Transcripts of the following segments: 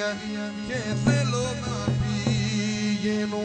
παιδιά και θέλω να πηγαίνω.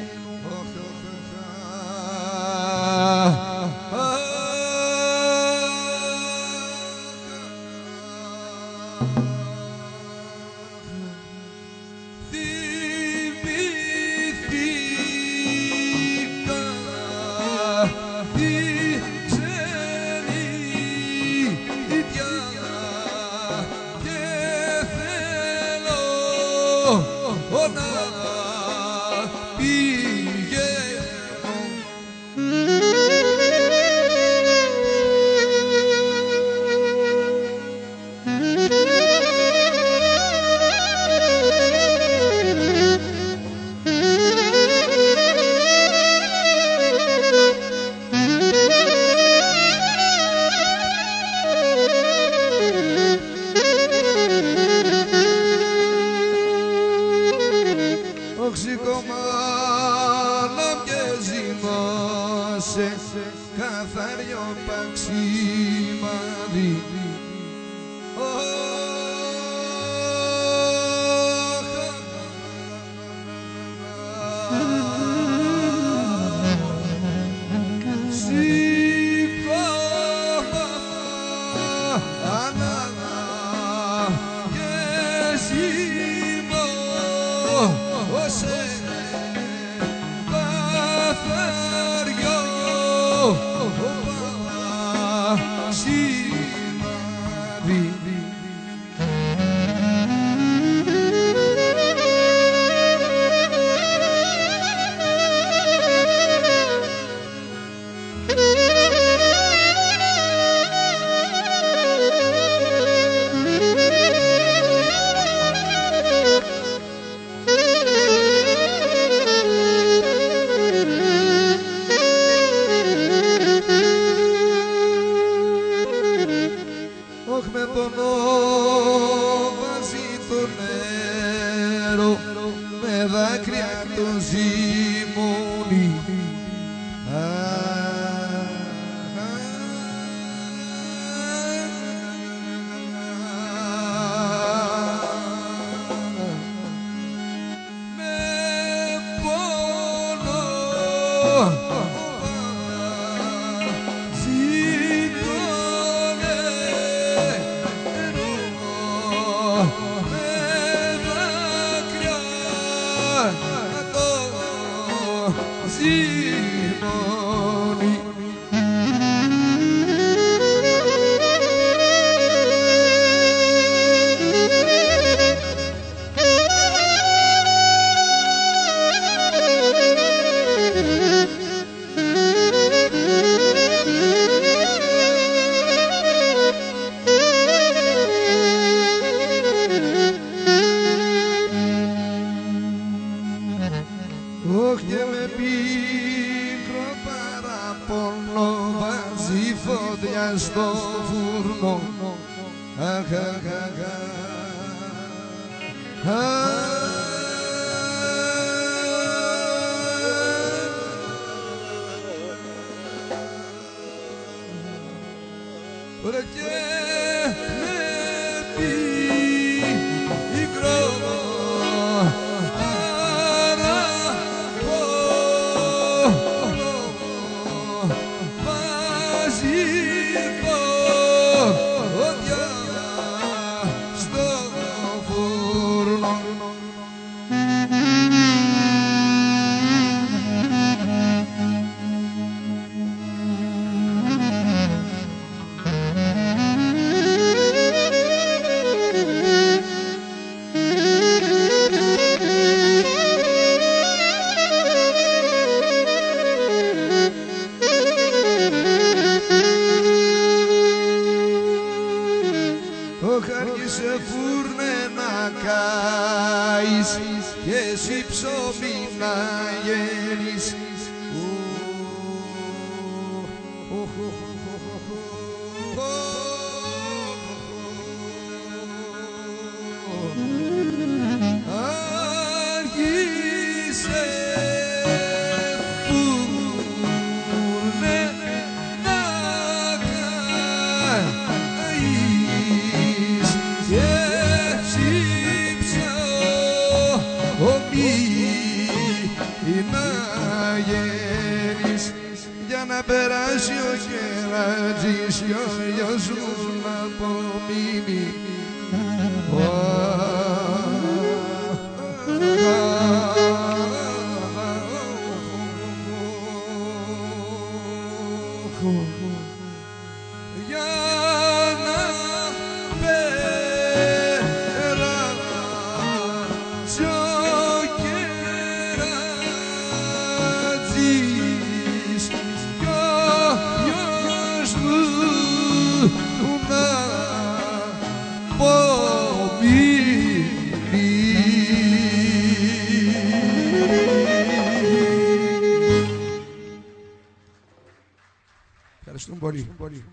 Οξυκομάνα και ζυμώσε καθαριό παξιμάδι. Με πονό βάζει το νερό, με δάκρυα το ζυμώνει. Με πονό ζυμώνει. Όχι και με πίκρο παραπονό βάζει φωτιά στο φούρνο. Αχ, αχ, αχ, ρε και με πίκρο άργησε φούρνε να καείς και εσύ ψωμί να γέρεις. Άργησε φούρνε να καείς και εσύ ψωμί κερατζής κι ο γιος μου να απομείνει. Για να περάσει ο κερατζής κι ο γιος μου να ευχαριστούμε πολύ.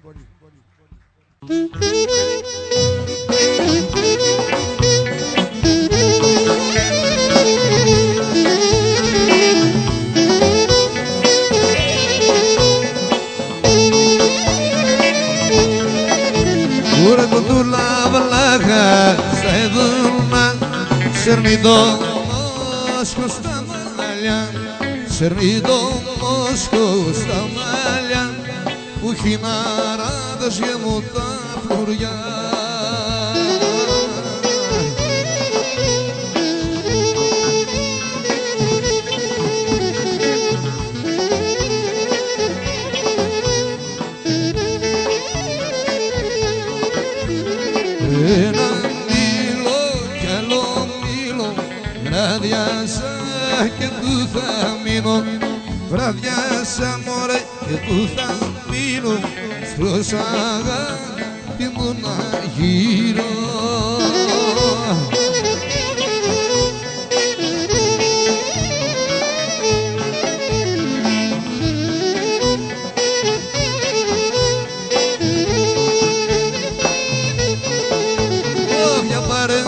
Ura kutula valaga saiduna sernido mosko sta malja sernido mosko sta malja που χειμάραδες γεμώ τα φλουριά. Ένα μήλο κι άλλο μήλο βραδιάσα και που θα μείνω. Βραδιάσα μωρέ και που θα μείνω προς αγάπη μου να γύρω. Για πάρε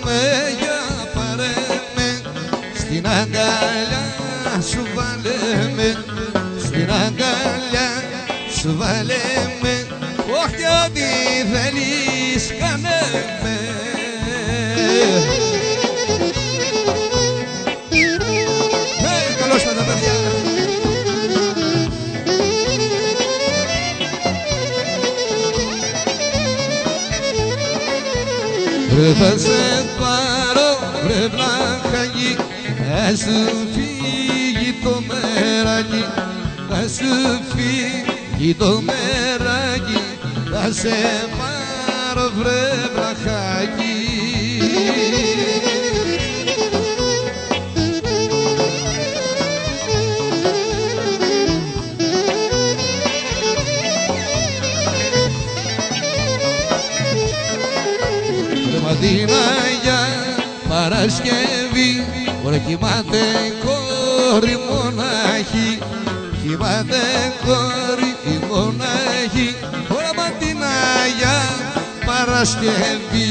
με στην αγκαλιά σου βάλε με, στην αγκαλιά σου βάλε με, όχι ό,τι θέλεις κάνε με. Καλώς με τα παιδιά. Θα σε πάρω βρε βλάχαγι, θα σου φύγει το μεράκι, θα σου φύγει το μεράκι, θα σε πάρω βρε βλάχαγι. Ματίνα για Παρασκευή, ωραία κοιμάται κόρη μονάχη, κοιμάται κόρη η μονάχη, ωραία ματίνα για Παρασκευή.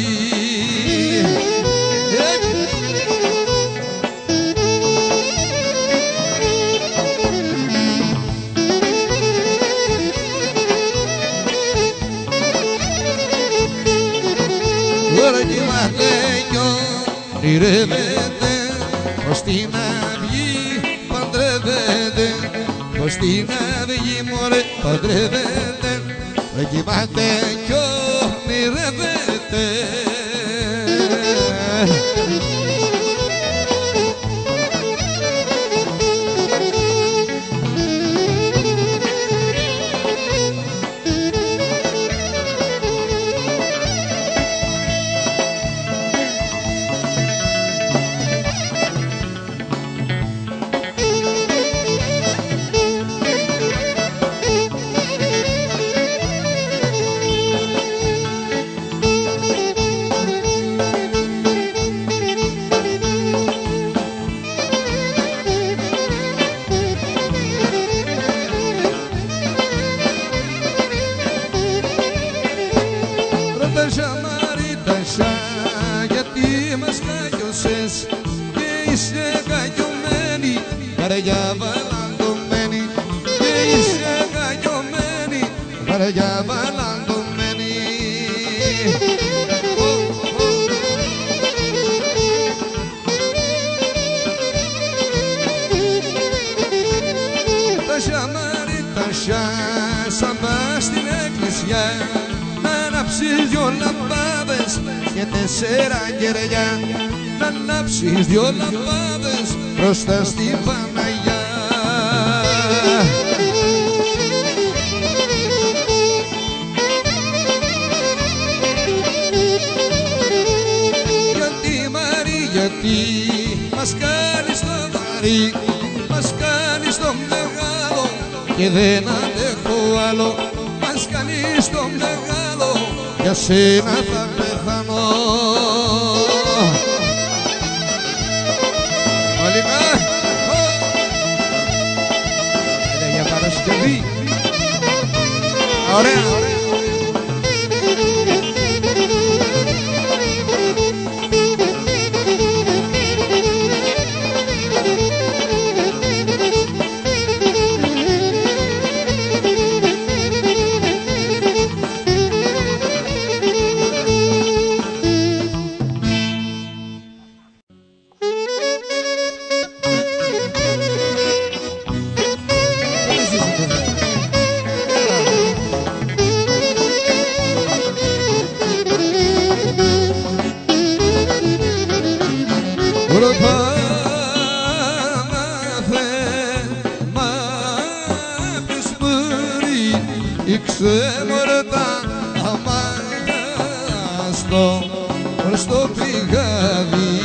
Τώρα κοιμάται κι ονειρεύεται, πως την αυγή παντρεύεται, πως την αυγή μωρέ παντρεύεται. Τώρα κοιμάται κι ονειρεύεται. Γιατί μας καγιώσες και είσαι καγιωμένη, καρδιά βαλαντωμένη, και είσαι καγιωμένη, καρδιά βαλαντωμένη. Τα σαμάρι τα σαν πας στην ανάψεις δυο λαμπάδες και 4 κεριά, να ανάψεις δυο λαμπάδες μπροστά στη Παναγιά. Γιατί Μαρή, γιατί μας κάνεις το βαρύ, μας κάνεις το μεγάλο και δεν αντέχω άλλο, μας κάνεις το μεγάλο, για σένα θα πεθανώ. Μαλικά, είναι για Παρασκευή. Ωραία, ωραία. Στο πηγάδι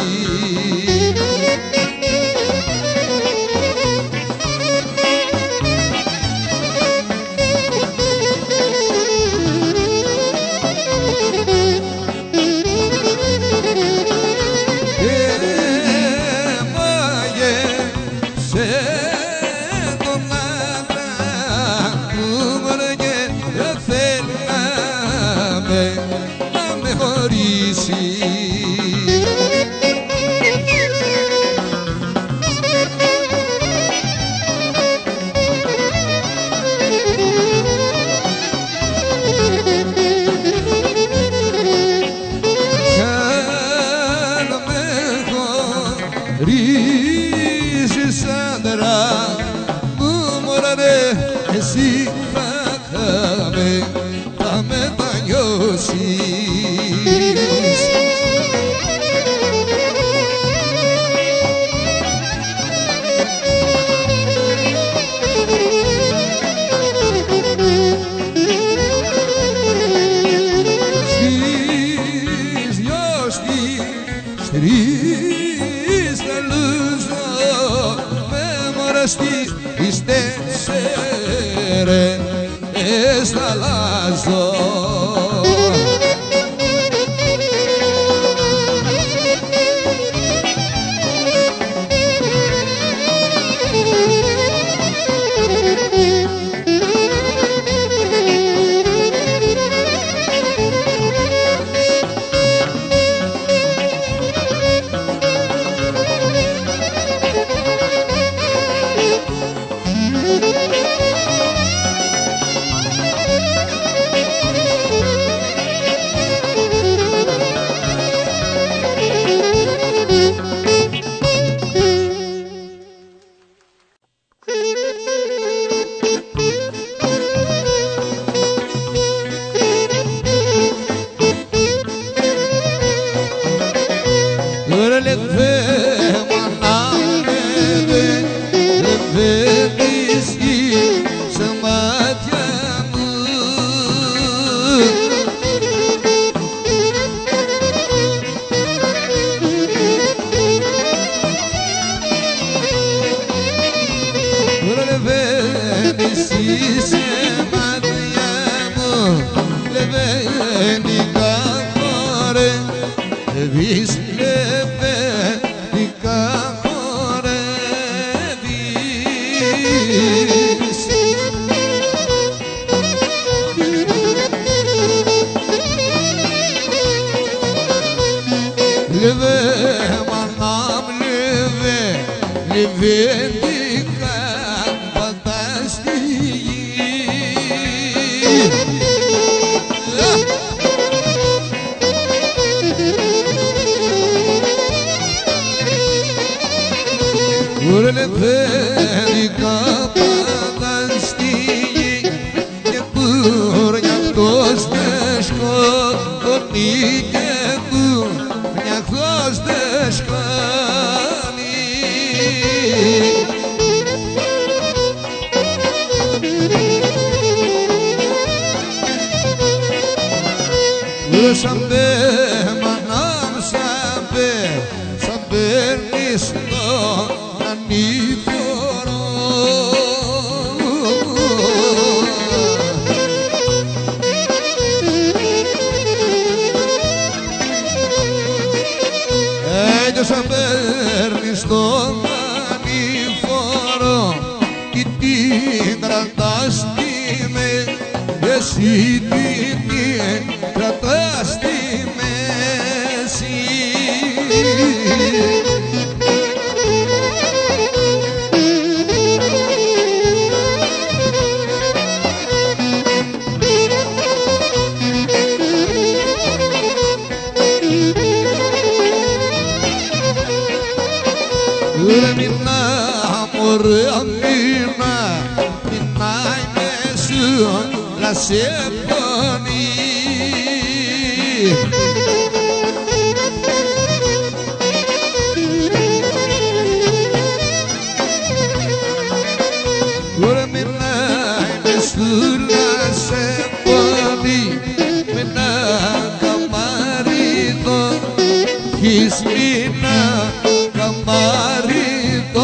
ρίζεις άντρα μου, μωρέ, εσύ θα μετανιώσεις. Στις δυο στις καλούζω με μοραστείς εις 4 θα αλλάζω. Λεβέντικα πάντα στη γη. Λεβέντικα πάντα στη γη και πουρνιακτός με σκοτώ. κάνει. Σαν παίρνεις τον ανήφορο. Σαν παίρνεις τον ανήφορο και την κρατάς στη μέση, εσύ την κρατάς στη μέση. Μινά μωρέ μινά, μινά είμαι σου να σε πονεί. Ωραία μινά είμαι σου να σε πονεί, με ένα καμάριτο χεις μινά καμάριτο.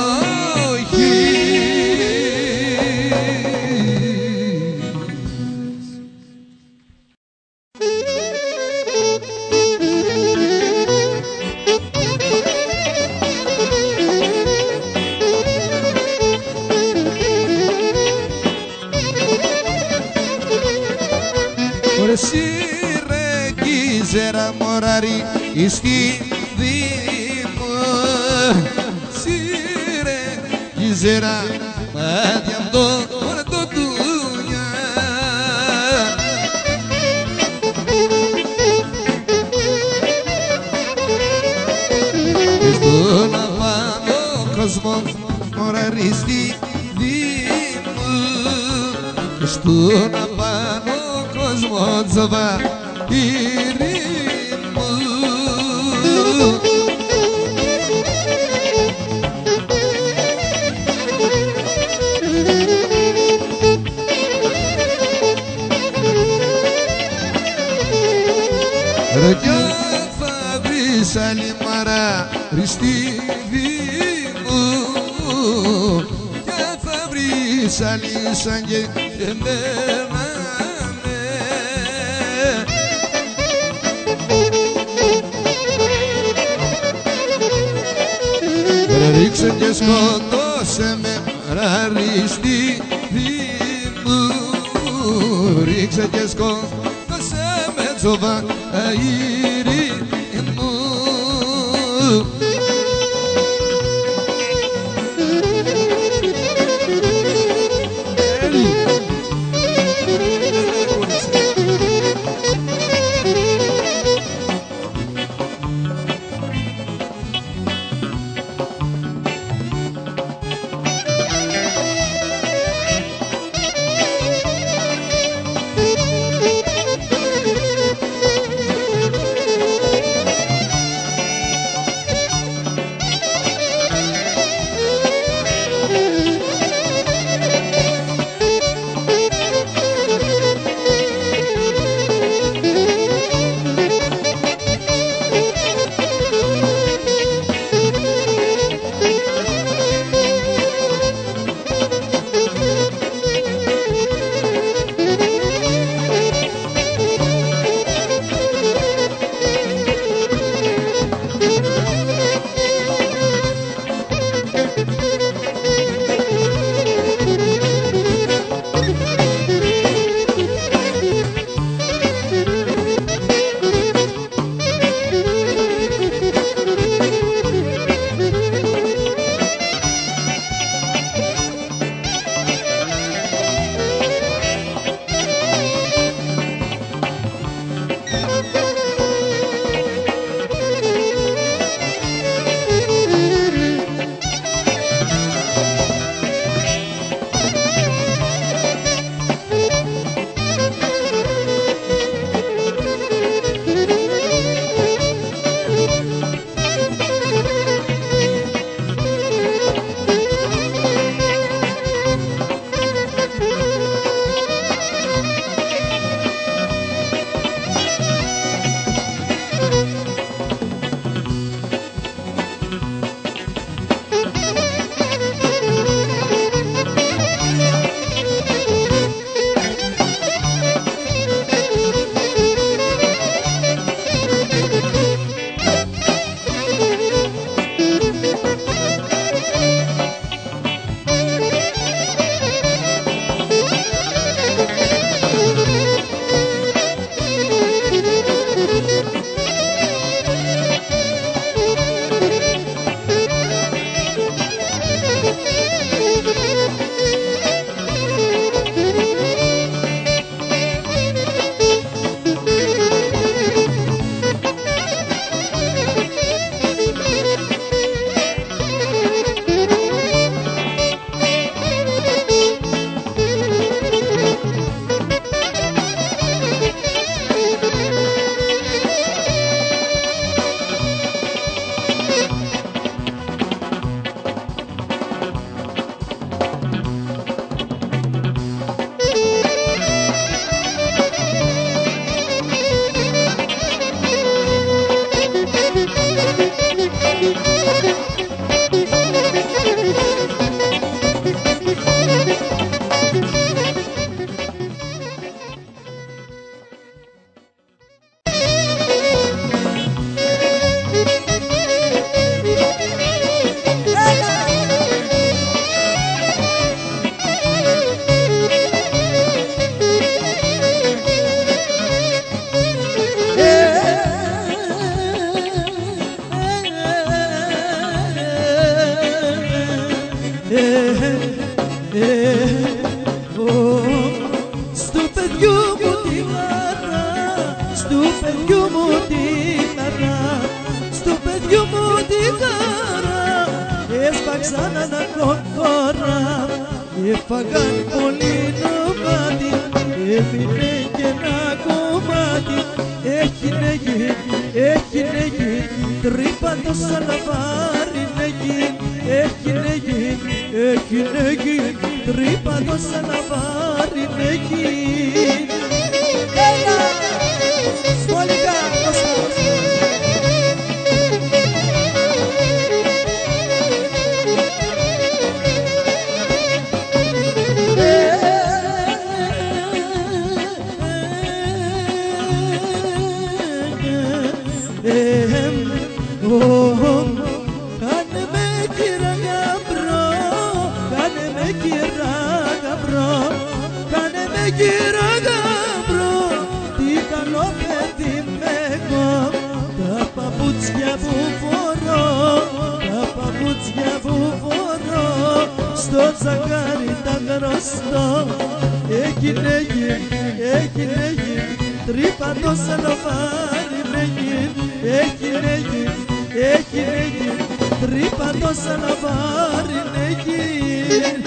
Σιρεγγίζερα μωράρι στη δήμο, σιρεγγίζερα μάτια απ' το τούνια. Και στον απάνω κόσμο μωράρι στη δήμο, και στον απάνω κόσμο τζαβαήρι μου. Ρε κι θα βρεις άλλη μαράρι στη γη μου, κι θα βρεις άλλη σαν και εμένα. Ρίξε και σκοτώσε με μαράρι στη γη μου, ρίξε και σκοτώσε με τζοβαήρι μου. ίδιου μου τη χαρά έσπαξαν ανακοκόρα, έφαγαν πολύ νομάτι, έμεινε και ένα κομμάτι. Έχινε γίνει, τρύπα το σαλαβάρι γίνει. Έχινε γίνει, τρύπα το σαλαβάρι γίνει. Έλα, σχολικά, κάνε με κύρα γαμπρό, κάνε με κύρα γαμπρό, κάνε με κύρα γαμπρό, τι καλό παιδί με εγώ. Τα παπούτσια που φορώ, τα παπούτσια που φορώ, στο τσακάρι τα γνωστό. Έγινε γίνει, τρύπα το σαλοφάρι με γίνει. Έγινε γίνει, τρύπα το σαλαβάρι με γίνει.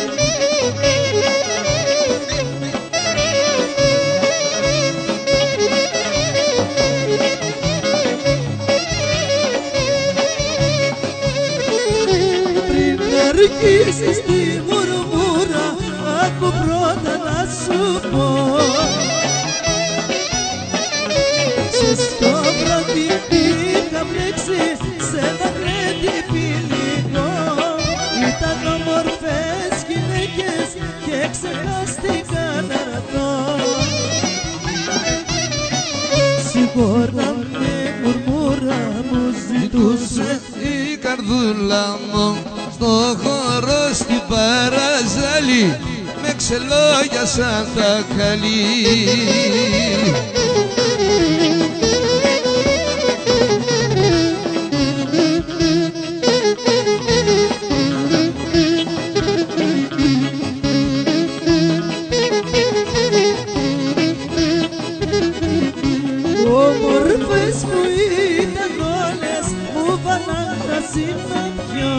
Πριν αρχίσεις τη μουρμούρα, άκου πρώτα να σου πω. Στο βράδυ είχα μπλέξει σε ένα κρέτη φιλικό. Ήταν όμορφες γυναίκες και ξεχάστηκα να ρωτώ. Συγχώρα με μουρμούρα μου ζητούσε η καρδούλα μου στο χώρο στην Παραζάλη, με ξελόγια σαν τα χαλί. Όμορφες που ήταν όλες μου βάλαν κρασί να πιω.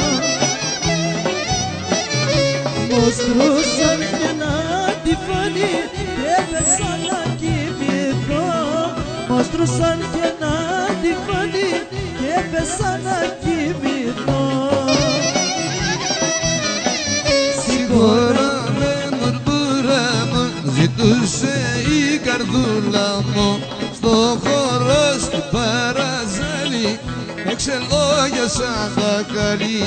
Μοστρούσαν και να τη φανεί και έπεσα να κοιμηθώ. Μοστρούσαν και να τη φανεί και έπεσα να κοιμηθώ. Συγχώρα με μουρμούρα μου ζητούσε η καρδούλα μου στο χώρο στην Παραζάλη, με ξελόγια σαν τα καλή.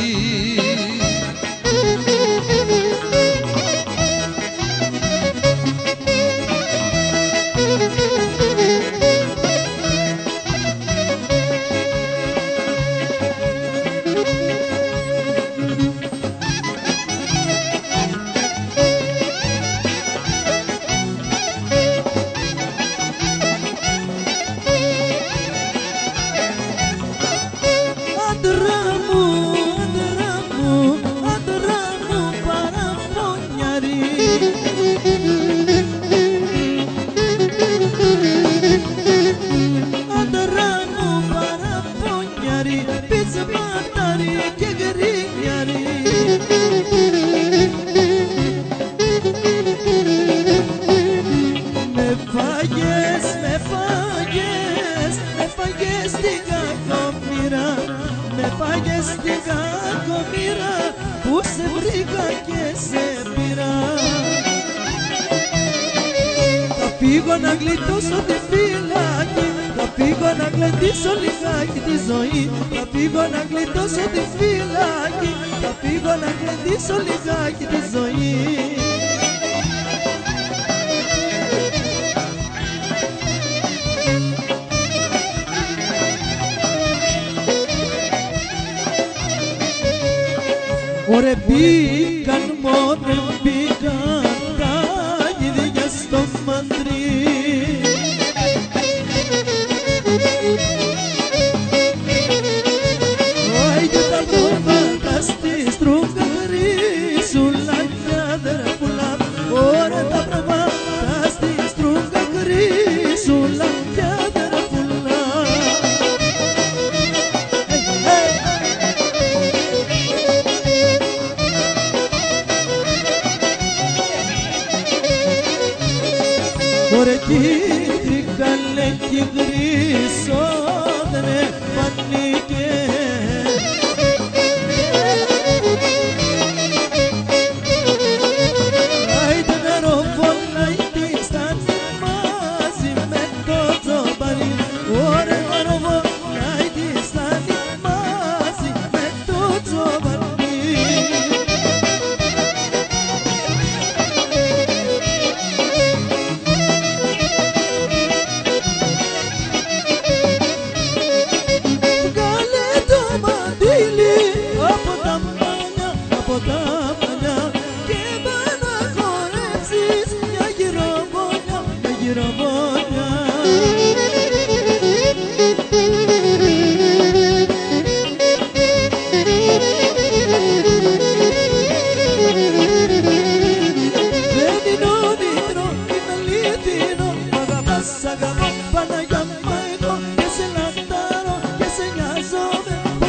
στην κακομοίρα που σε βρήκα και σε πήρα. Θα φύγω να γλιτώσω τη φυλάκη, θα φύγω να γλεντήσω λιγάκι τη ζωή. Θα φύγω να γλιτώσω τη φυλάκη, θα φύγω να γλεντήσω λιγάκι τη ζωή. Ωρε μπήκαν μόνο μπήκαν τα ίδια στο μαντρί. Άιντε τα πρόβατα στη στρούγκα χρήσουλα κι αδερφούλα. Ωρε τα πρόβατα στη στρούγκα χρήσουλα κι αδερφούλα.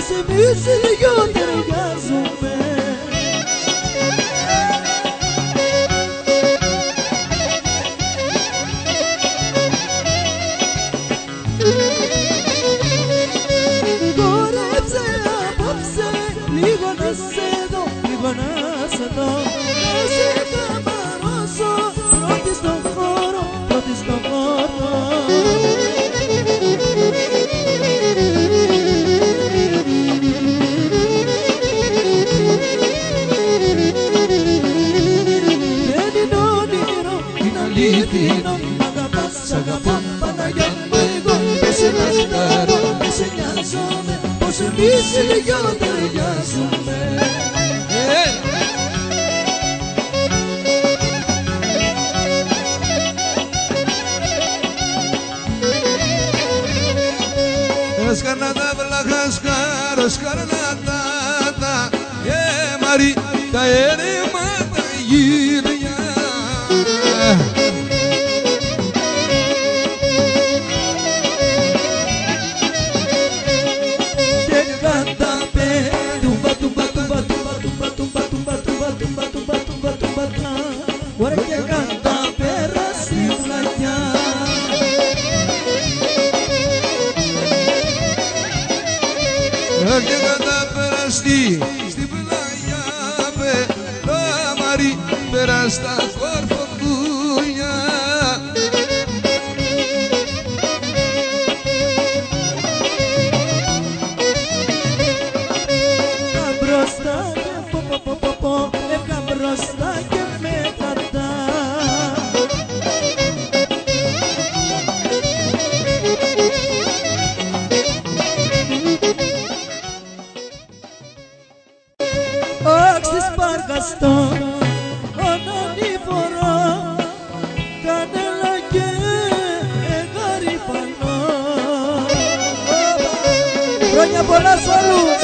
πως εμείς οι δυο ταιριάζουμε. Χόρεψε απόψε λίγο να σε δω, λίγο να σε δω, να σε καμαρώσω πρώτη στον χώρο, πρώτη στον χώρο. Δεν είναι όνειρο, είναι αλήθινο, μ' αγαπάς, σ' αγαπώ, Παναγιά μου εγώ, δεν σε λαχταρώ, δεν σε νοιάζομαι, πως εμείς οι δυο ταιριάζουμε. Σκαρνάτα βλαχασκάρο, σκαρνάτα, Μαρή, τα έρημα τα γύρια. Και καταπέ, τουμπα, τουμπα, τουμπα, τουμπα, τουμπα, τουμπα, τουμπα, τουμπα, τουμπα, τουμπα, τουμπα, τουμπα, τουμπα. Ωραία και καταπέρα στη φλακιά. Και καταπεραστεί στην πλάγια, Μαρή, πέρα στα κορφοκούνια. Μπροστά και πω, μπροστά και με κρατά. Όξις παρκαστό, ονανήφορο, κανέλα και γαριφανό. Χρόνια πολλά σ' όλους!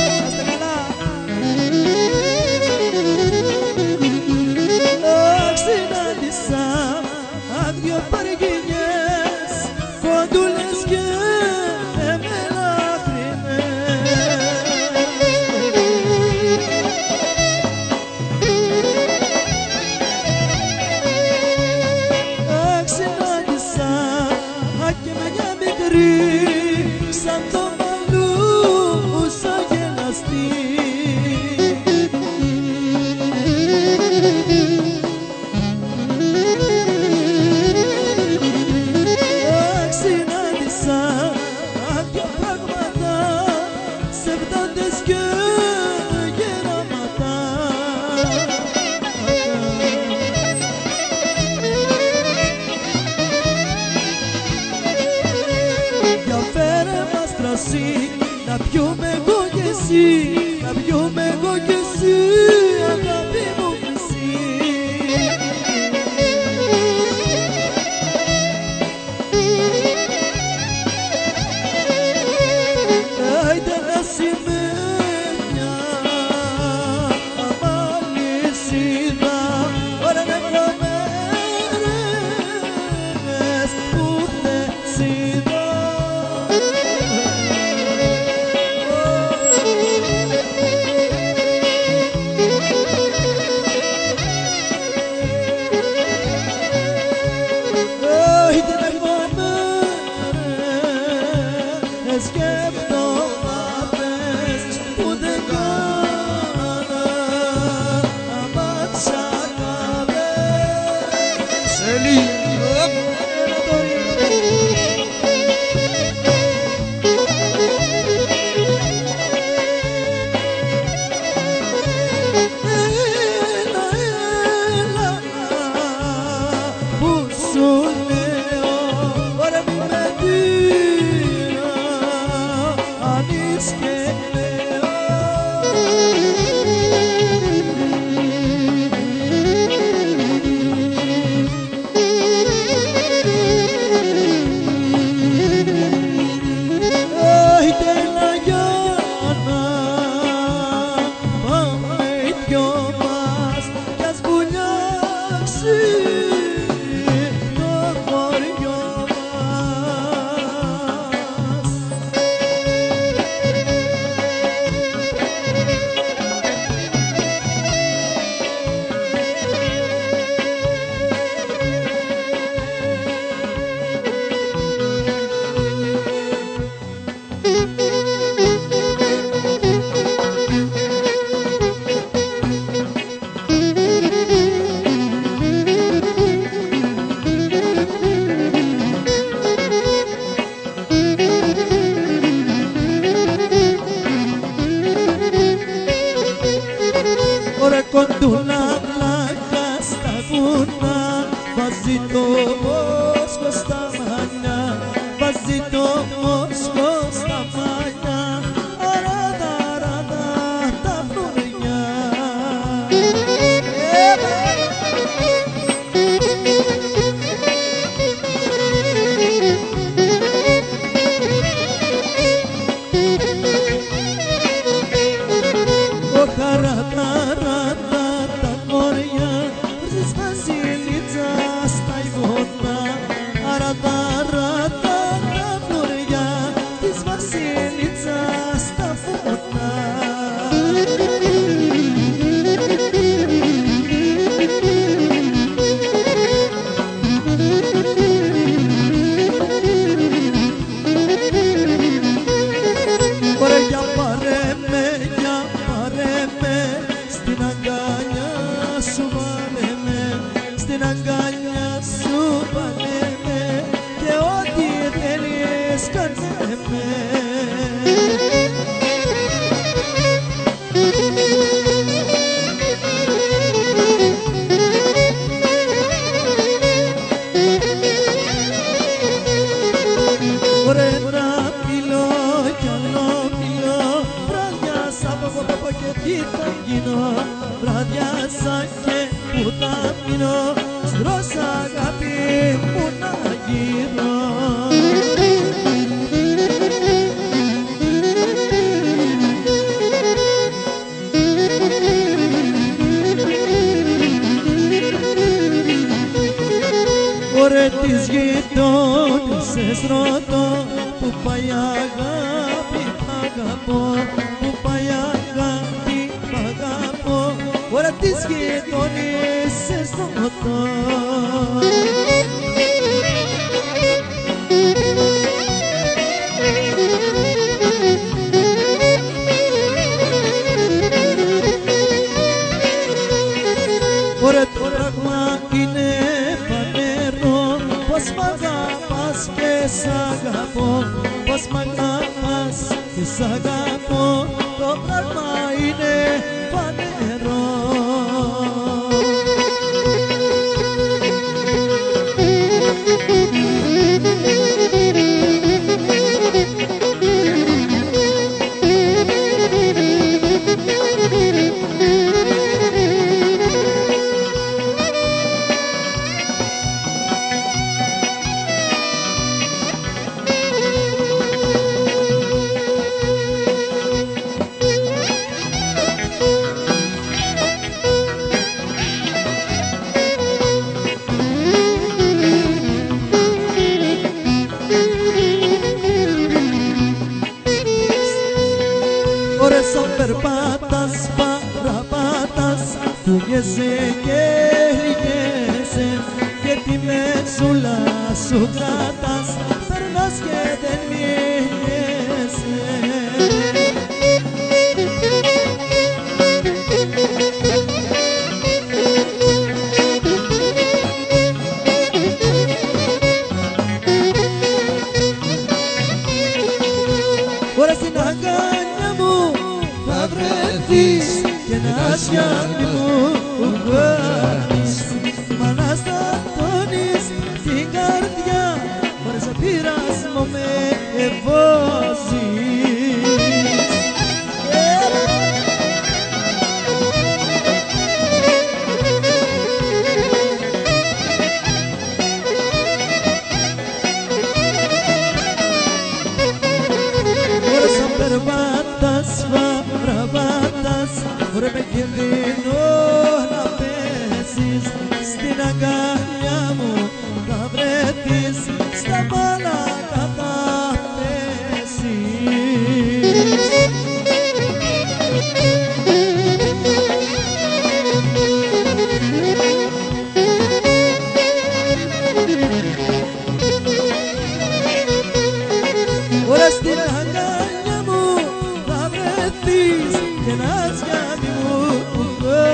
Συνάντησα άδειο παργινιές, κοντούλες και μελάχρινες. Συνάντησα και μια μικρή, σαν το μαλλούσα γελαστή. Να πιούμε εγώ κι εσύ, να πιούμε εγώ κι εσύ, αγάπη μου χρυσή. Άιντε να σημαίνια αμαλυσίδα, ωραία νεκρομέρες που θεσίδα. κοντούλα πλάκα στα βουνά, βάζει το μόσχο στα μαλλιά, βάζει το μόσχο στα μαλλιά, αράδα, αράδα τα φλουριά. Βραδιάσα και που θα μείνω, στρως αγάπη μου να γύρω. Ωραία τις γειτόνισσες ρωτώ, που πάει αγάπη αγαπώ, που πάει αγάπη αγαπώ, ώρα τις γειτόνισσες ρωτώ. Ωραία το πράγμα είναι φανερό, πως μ' αγαπάς και σ' αγαπώ, πως μ' αγαπάς και σ' αγαπώ, το πράγμα είναι φανερό. Σαν περπάτας, παραπάτας, φουγγέσαι και λυγέσαι και τη μεσούλα σου κρατάς, περνάς και δεν μιλιέσαι. Ωραία στην αγκαλιά μου θα βρεθείς και να σιάνι μου βγάλεις, μα να στατώνεις την καρδιά, χωρίς πειρασμό με ευώζεις. Ωραία σαν περπάτας, παραπάτας, ωραία με κινδύνο να πέσεις, στην αγκαλιά μου θα βρεθείς, στα μάλακα θα πέσεις. Ωραία στην αγκαλιά μου θα βρεθείς και να σιάνι μου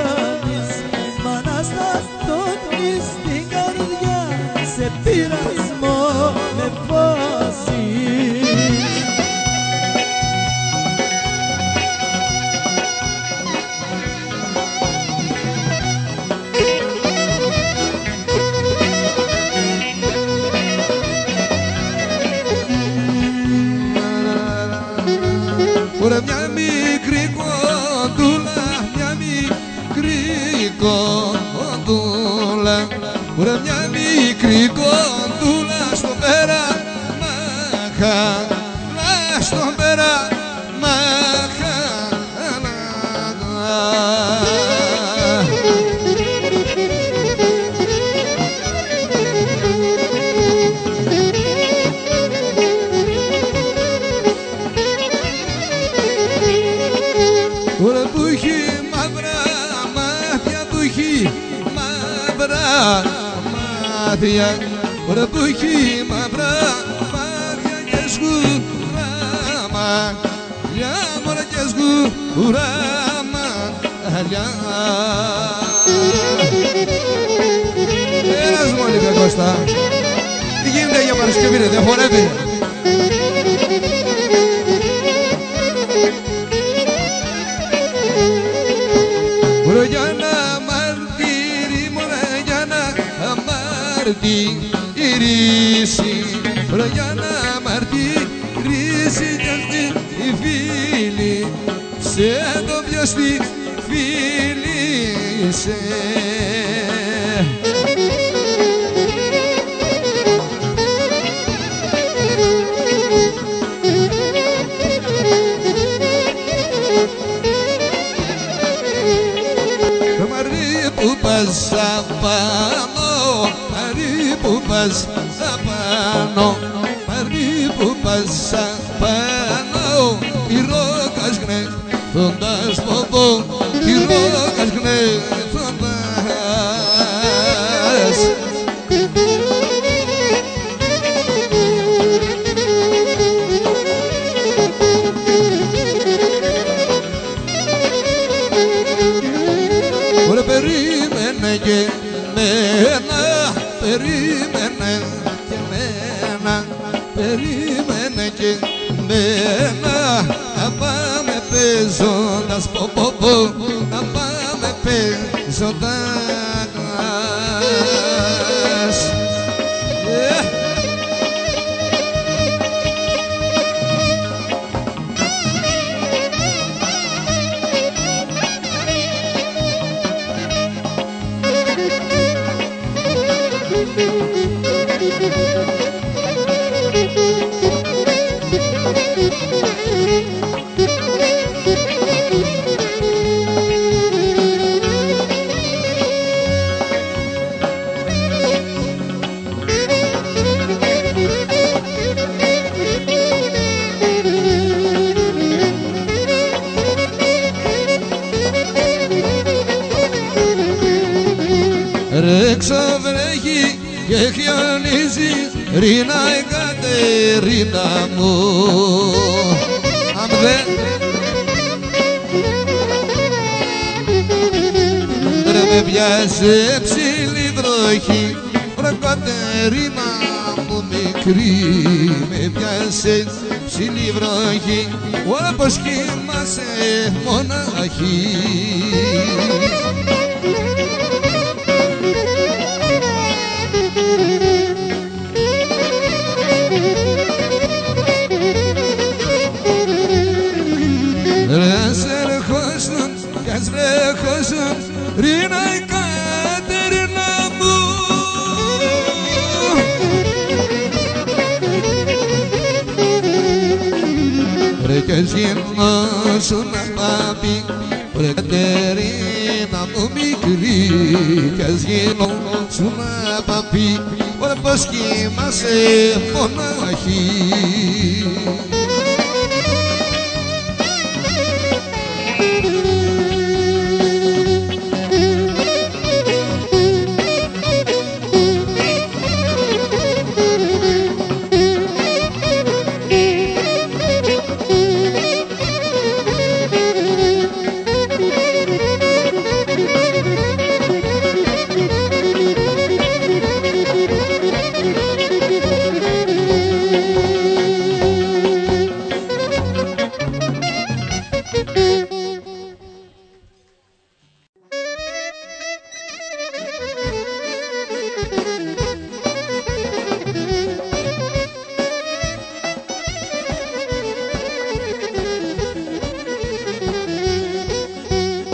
Ωραία μια μικρή κοντούλα, μια μικρή κοντούλα. Ωραία μια μικρή κοντούλα στον πέρα μαχαλά, στον πέρα μαχαλά. Ωραία που έχει μαύρα μάτια, που έχει μαύρα μάτια. Ωραία που έχει μαύρα μάτια και σκούρα μαλλιά, μωρά και σκούρα μαλλιά. Ένας μου είπε Κώστα, τι γίνεται για Παρασκευή ρε, δεν χορεύει. Μωρά για να μαρτύρει, μωρά για να μαρτυρήσει, μωρά για να μαρτυρήσει κι αυτή η φίλη σε το ποιος τη φίλησε. Που πας απάνω, πάρει που πας απάνω, πάρει που πας απάνω, η ρόκας γνέθοντας ποπό, η ρόκας γνέθοντας. Ωραία περίμενε και μένα, περίμενε και μένα, περίμενε και μένα, να πάμε παίζοντας πω πω πω, να πάμε παίζοντας. Ρέξω βρέχει και χιονίζει, Ρίνα η Κατερίνα μου. Αν δεν με πιάσε ψηλή βροχή, ρε Κατερίνα μου μικρή, με πιάσε ψηλή βροχή, όλα πως κοιμάσαι μοναχή. Ας βρέχωσουν, Ρίνα η Κατερίνα μου. Ρε κι ας γινώσουν αγάπη, ρε Κατερίνα μου μικρή, κι ας γινώσουν αγάπη, ρε πως κοιμάσαι μοναχή.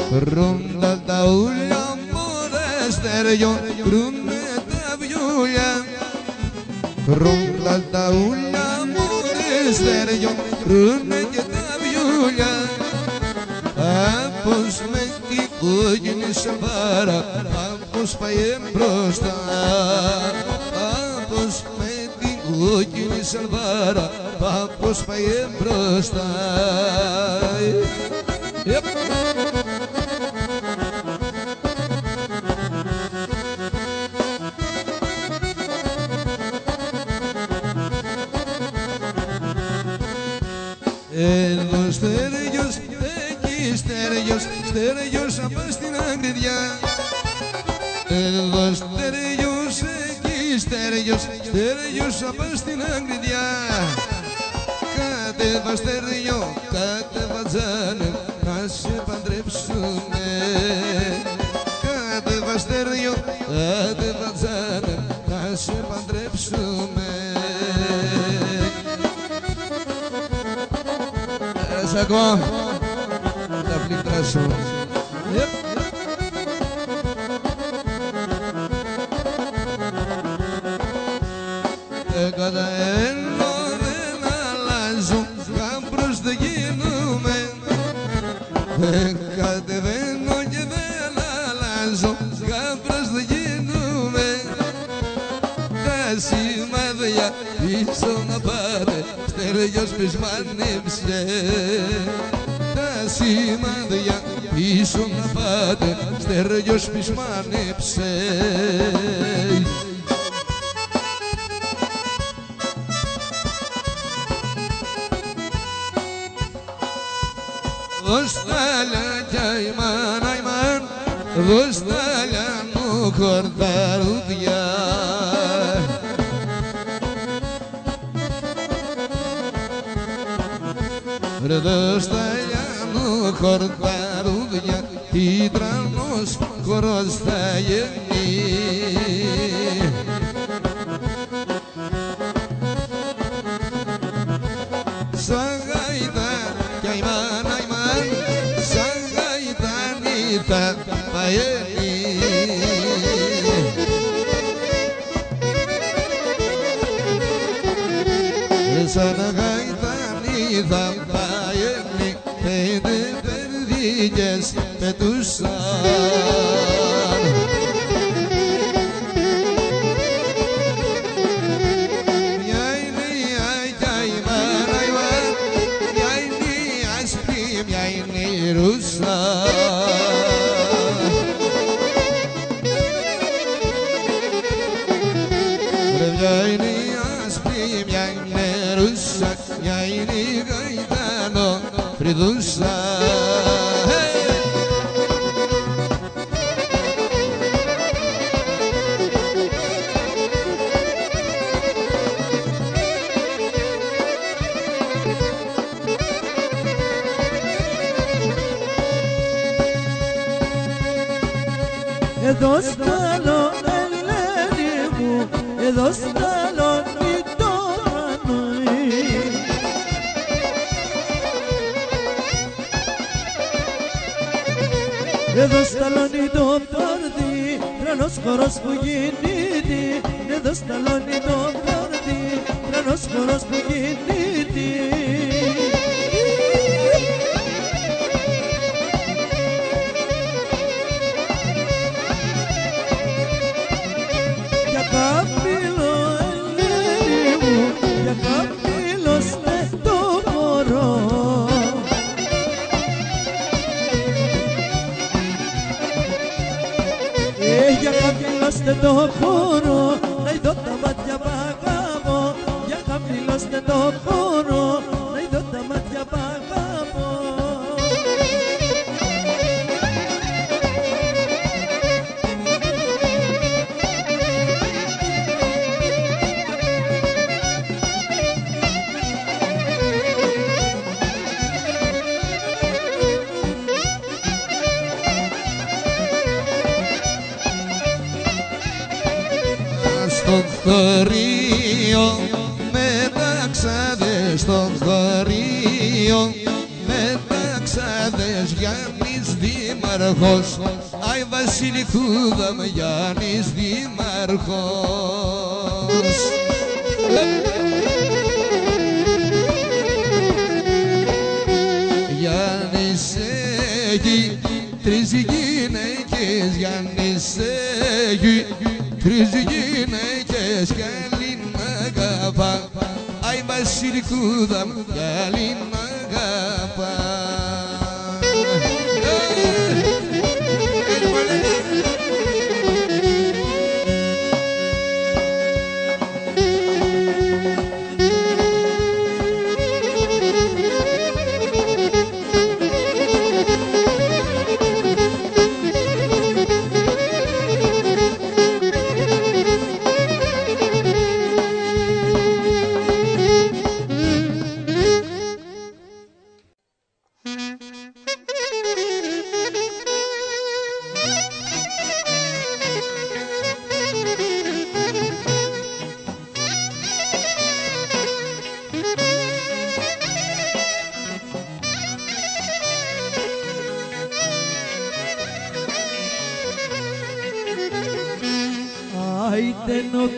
Ρούντα τα ούλια μωρέ στεριό, κρούνε τα βιούλια. Ρούντα τα ούλια μωρέ στεριό, κρούνε και τα βιούλια. Πώς με την κόκκινη σαλβάρα, πώς πάει μπροστά. Πώς με την κόκκινη σαλβάρα, πώς πάει μπροστά. Εδώ Στέργιος, εκεί Στέργιος, Στέργιος απ' στην Αγγλιδιά. Εδώ Στέργιος, εκεί Στέργιος, Στέργιος απ' στην Αγγλιδιά. Κατέβα Στέργιο, κατέβα Τζάνε, να σε παντρέψουνε. Κατέβα Στέργιο, κατέβα Τζάνε, να σε παντρέψουνε. Ακόμα τα πλήκτρα σου. Καταέλω δεν αλλάζω, γάμπρος δεν γίνουμε. Κατεβαίνω και δεν αλλάζω, γάμπρος δεν γίνουμε. Τα σημάδια πίσω να πάτε, Στέργιος πες μ' άνοιψε. Τα σημάδια πίσω να πάτε, Στέργιος πες μ' άνοιψε. Δώσ' τα λάκια ημάν, ημάν, δώσ' τα λιάνου χορταρούδια. Δώσ' τα λιάνου χορταρούδια, ήτρανος χορός θα γεννεί. Σαν γαϊτάνια ημάν, ημάν, σαν γαϊτάνια θα γεννεί. Σαν γαϊτάνια θα παένει, πέντε περδίκες πετούσαν. Μια είναι η Άγια η μάνα η μάνα, μια είναι η άσπρη, μια είναι η ρούσα. Μια είναι η άσπρη, μια είναι η ρούσα, μια είναι η γαϊτάνο φρυδούσα. Εδώ σταλώνει Ελένη μου, εδώ σταλώνει το Μανουή. Εδώ σταλώνει το πάρτι, τρανός χορός που γίνεται. Εδώ σταλώνει το πάρτι, τρανός χορός που γίνεται. Για καπήλο Ελένη μου, για καπήλος με το μωρό. Για χαμηλώστε το χώρο, να ειδώ τα μάτια π' αγαπώ. Για χαμηλώστε το χώρο, να ειδώ τα μάτια π' αγαπώ. Στο χωρίο με τα ξάδες, στο χωρίο με τα Ξάδες Γιάννης Δήμαρχος, Άι Βασιλικούδα με Γιάννης Δήμαρχος. Γιάννης έχει τρεις γυναίκες, Γιάννης έχει τρεις γυναίκες κι άλλη μ' αγαπά, Άι Βασιλικούδα κι άλλη μ' αγαπά. Άιτεν ο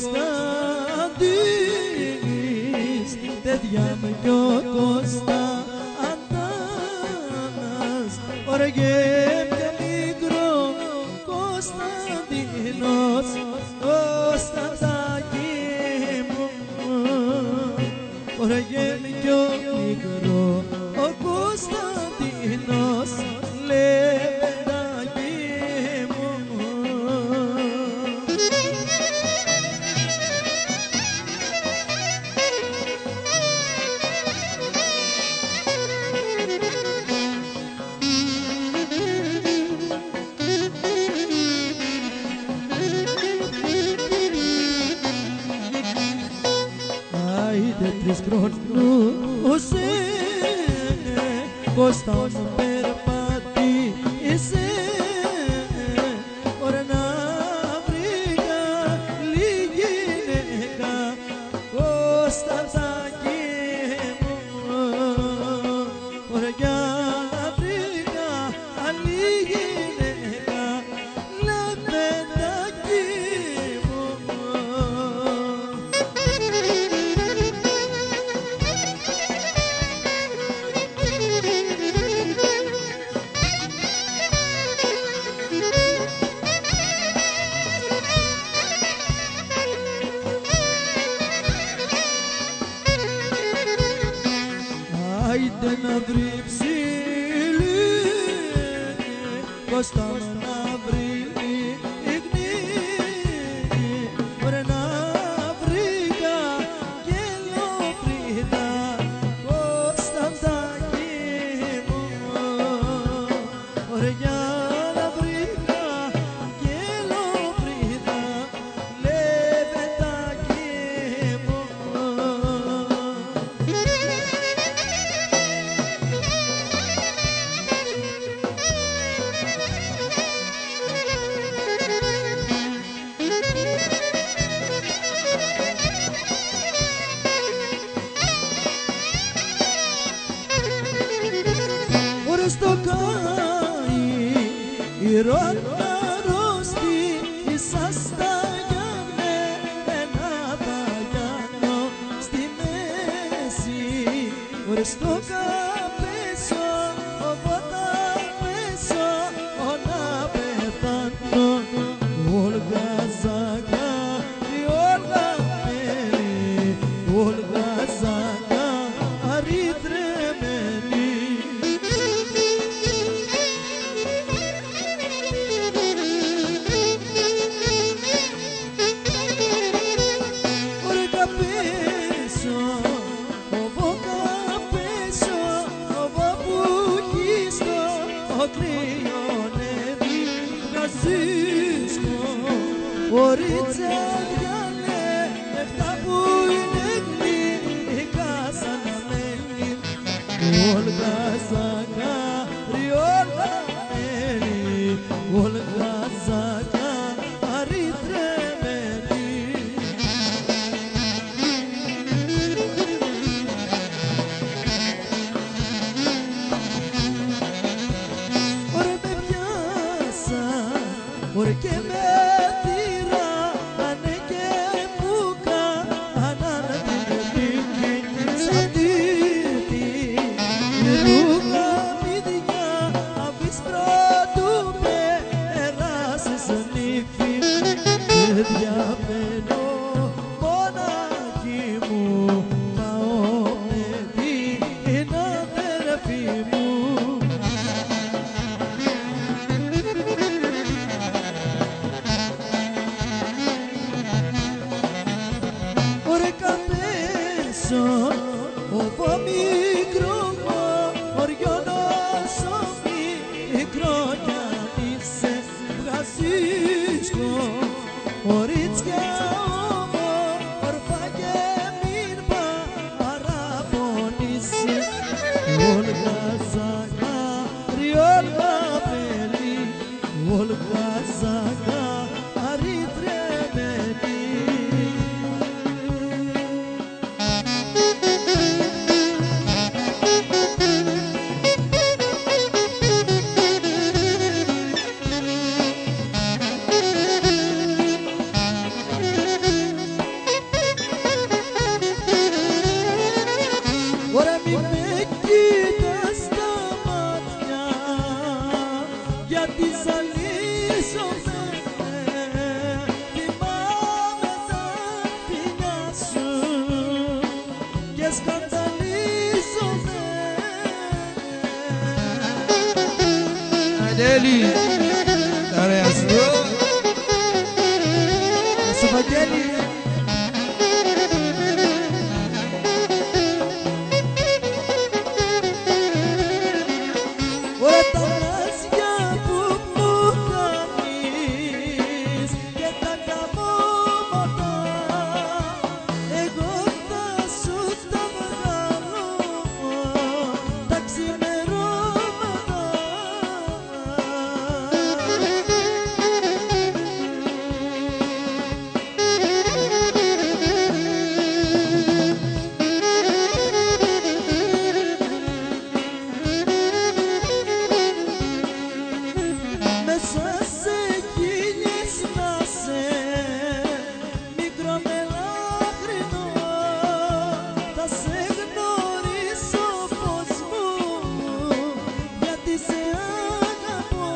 Κωνσταντίνης, τέτοια με κι ο Κωνσταντάνας, οργέ πια μικρό Κωνσταντίνος, Κωνσταντάκι μου, οργέ κι ο μικρό ο Κωνσταντίνος, λεπτάκι μου. Τρεις χρόνους πως θα μου περπατήσε, ώρα να βρήκα λίγη γυναίκα, Κωνσταντάκι μου, ώρα για να βρήκα λίγη γυναίκα, λεπτάκι μου. Άιντε να βρει ψηλή, πως θα να βρει υγνή, ωραία να βρήκα γελοφρύδα, Κωνσταντάκι μου, ωραία να βρήκα γελοφρύδα, λεβεντάκι μου. Στο καί η ρότα ρώστη, ίσας τα γιαννένα τα γιαννώ στη μέση, στο καπέσο, όποτα πέσω, να πεθάνω, Όλγα Ζαγά, η Όλγα Μέλη, Όλγα Ζαγά, αριτρεμένη. Ωρίτσα διάλε, εφτά που είναι γλυκά σαν αμένη, Όλγα Ζακάρη, Όλγα Μέλη, Όλγα Ζακάρη τρεμένη. ori και με τυράνε και μου κάνανε την νίκη σ' αυτή τη ρούγα μύδια αφής πρώτου περάσεις νύφη και διαμένω μοναχή μου πάω με την αδερφή μου. Ovo mikro οριώνω μικρό κι αν είσαι βγαζίσκο κορίτσια όμορφα και μην παραπονείσαι Όλγα Ζαχάρη, Όλγα Μπέλη, Όλγα Ζαχάρη τρεμένη. Ωραία μη με κοίτας στα μάτια γιατί ζαλίζομαι. Θυμάμαι τα φιλιά σου και σκανδαλίζομαι. Αγγέλη, τα ωραία σου. Να σου Βαγγέλη. Ωραία τα λάσια που μου κάνεις και τα καμώματα εγώ θα σου τα βγάλω τα ξημερώματα. Μέσα σε χίλιες να σε μικρό μελάχρινο θα σε γνωρίσω πως μου γιατί σε αγαπώ.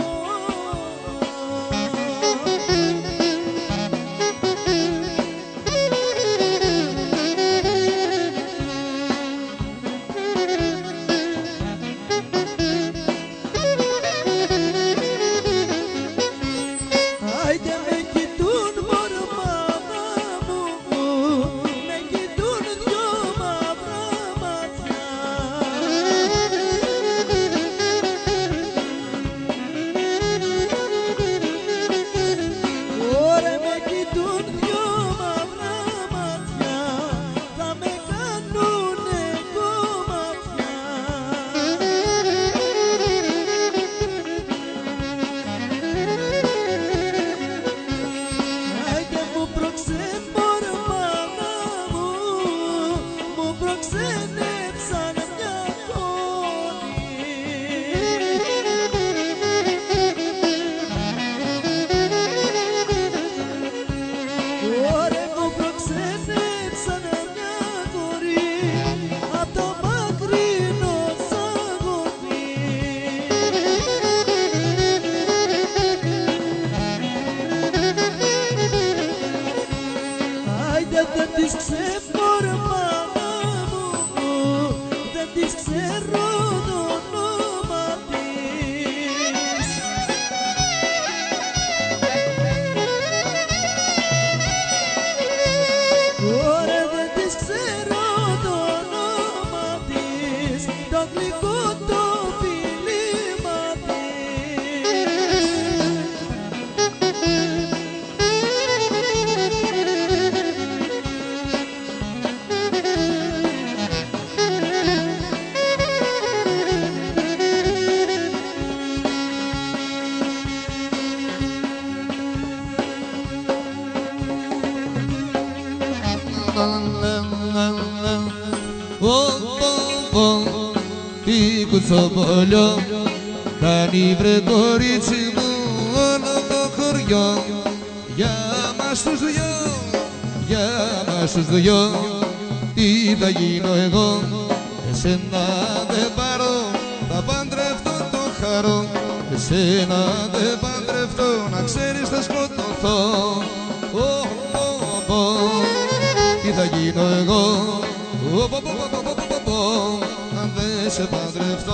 Άιντε με κοιτούν μορμάνα μου, με κοιτούν δυο μαύρα μάτια. Ωραία με κοιτούν δυο μαύρα μάτια, θα με κάνουνε κομμάτια. Άιντε μου προξεμορμάνα μου προξενέψαν μια κόρη. Ωραία μου προξενέψαν μια κόρη απ' το μακρινό σαγόνι. Άιντε δεν της ξεμορμάνα μου, δεν της ξέρω το όνομα της. Ωραία δεν της ξέρω το όνομα της, το γλυκό το φίλημα της. Τι κουτσομπολιό κάνει βρε κορίτσι μου όλο το χωριό. δυο, για μας τους δυο, για μας τους δυο. Τι θα γίνω εγώ, εσένα δεν πάρω, θα παντρευτώ το χαρό. Εσένα δεν παντρευτώ, να ξέρεις θα σκοτωθώ. Τι θα γίνω εγώ, αν δεν σε παντρευτώ.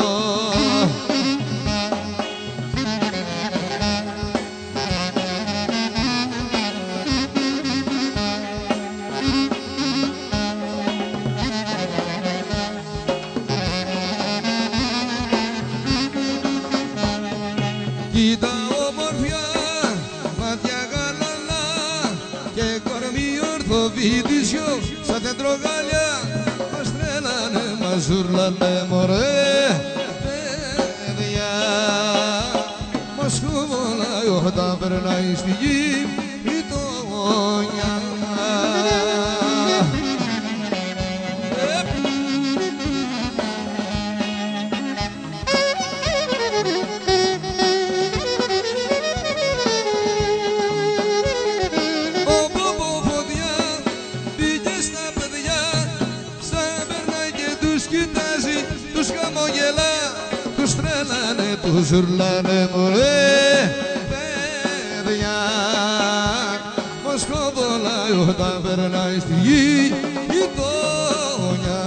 Κοίτα όμορφια, μάτια γαλανά και κορμί ορθοβίτισιο σαν τεντρογάλια. Μας τρέλανε, μας ζουρλάνε μωρέ παιδιά. Μας κουβολάει όταν περνάει στη γη η τόνια. Τους χαμογελά, τους τρέλανε, τους ζουρλάνε μωρέ παιδιά. Μας κοβολάει όταν περνάει στη γη η τόνια.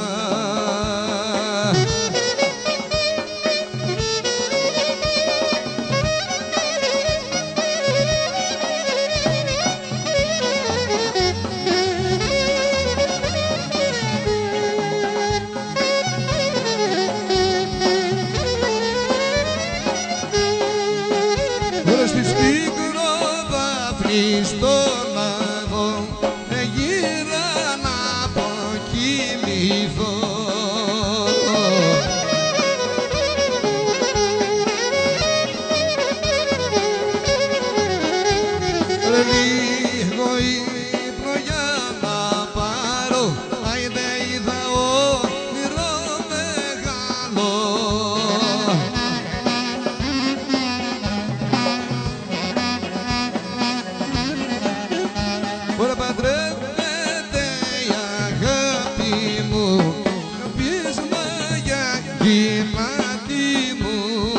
Στις πικροδάφνη στον αγώ γύρα να αποκοιμηθώ. Λίγο ύπνο για να πάρω, άιντε είδα όνειρο μεγάλο. Ωραία παντρεύεται η αγάπη μου, πείσμα για γυμάτι μου.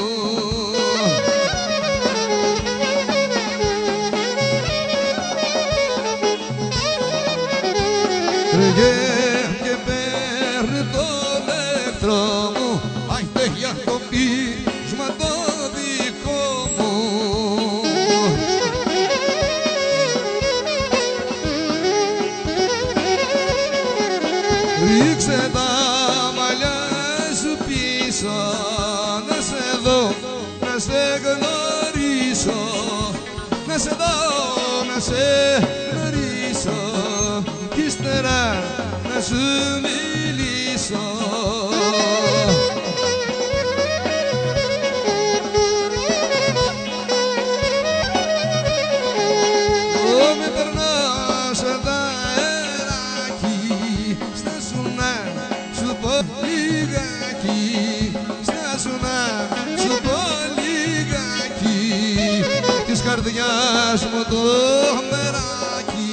Τριγεύει και παίρνει τον εχθρό μου, άιντε για το πείσμα το δικό μου. Ρίξε τα μαλλιά σου πίσω, να σε δω, να σε γνωρίσω. Να σε δω, να σε γνωρίσω κι ύστερα να σου μιλήσω. Με περνάς τα αεράκι, στάσου να σου πω λιγάκι, στάσου να σου πω λιγάκι της καρδιάς μου το μεράκι.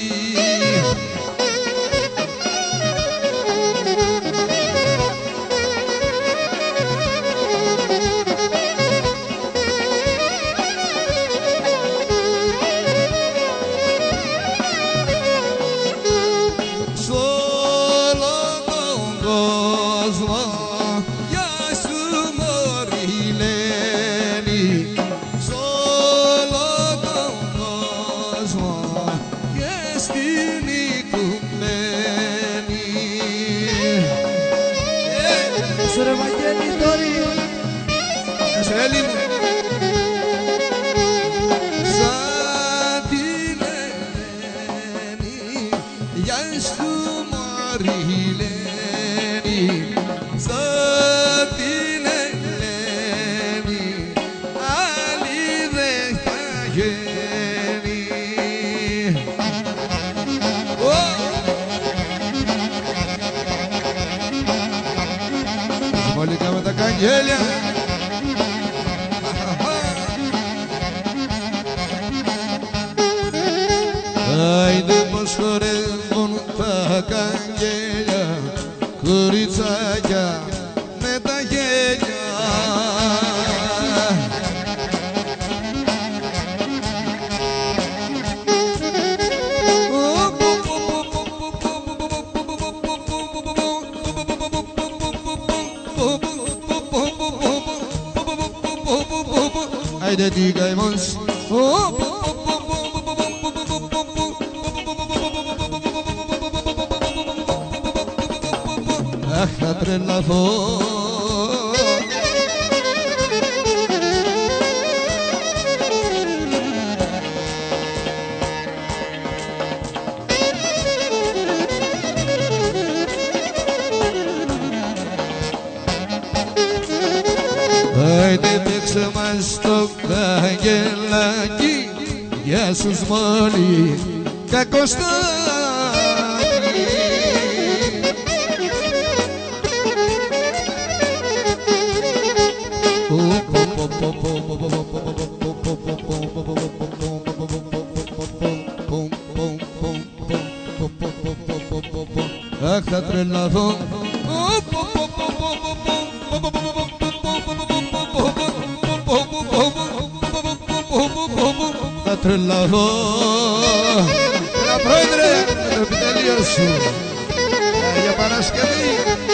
Ρε Βαγγέλη Τόρη, Σελή μου. Σαν την Ελένη, γεια σου Μαριλένη. Σαν την Ελένη, άλλη δεν θα γίνει. Μόλικα με τα καγγέλια, χορεύουν τα καγγέλια, κοριτσάκια με τα γέλια. Haydi digamos, αχ θα τρελαθώ. Άιντε παίξε μας το καγγελάκι, γεια σου Σμόλη Κακοστάκη. Αχ θα τρελαθώ. Θα τρελαθώ. Κύριε Πρόεδρε, με το επιτελείο σου για Παρασκευή.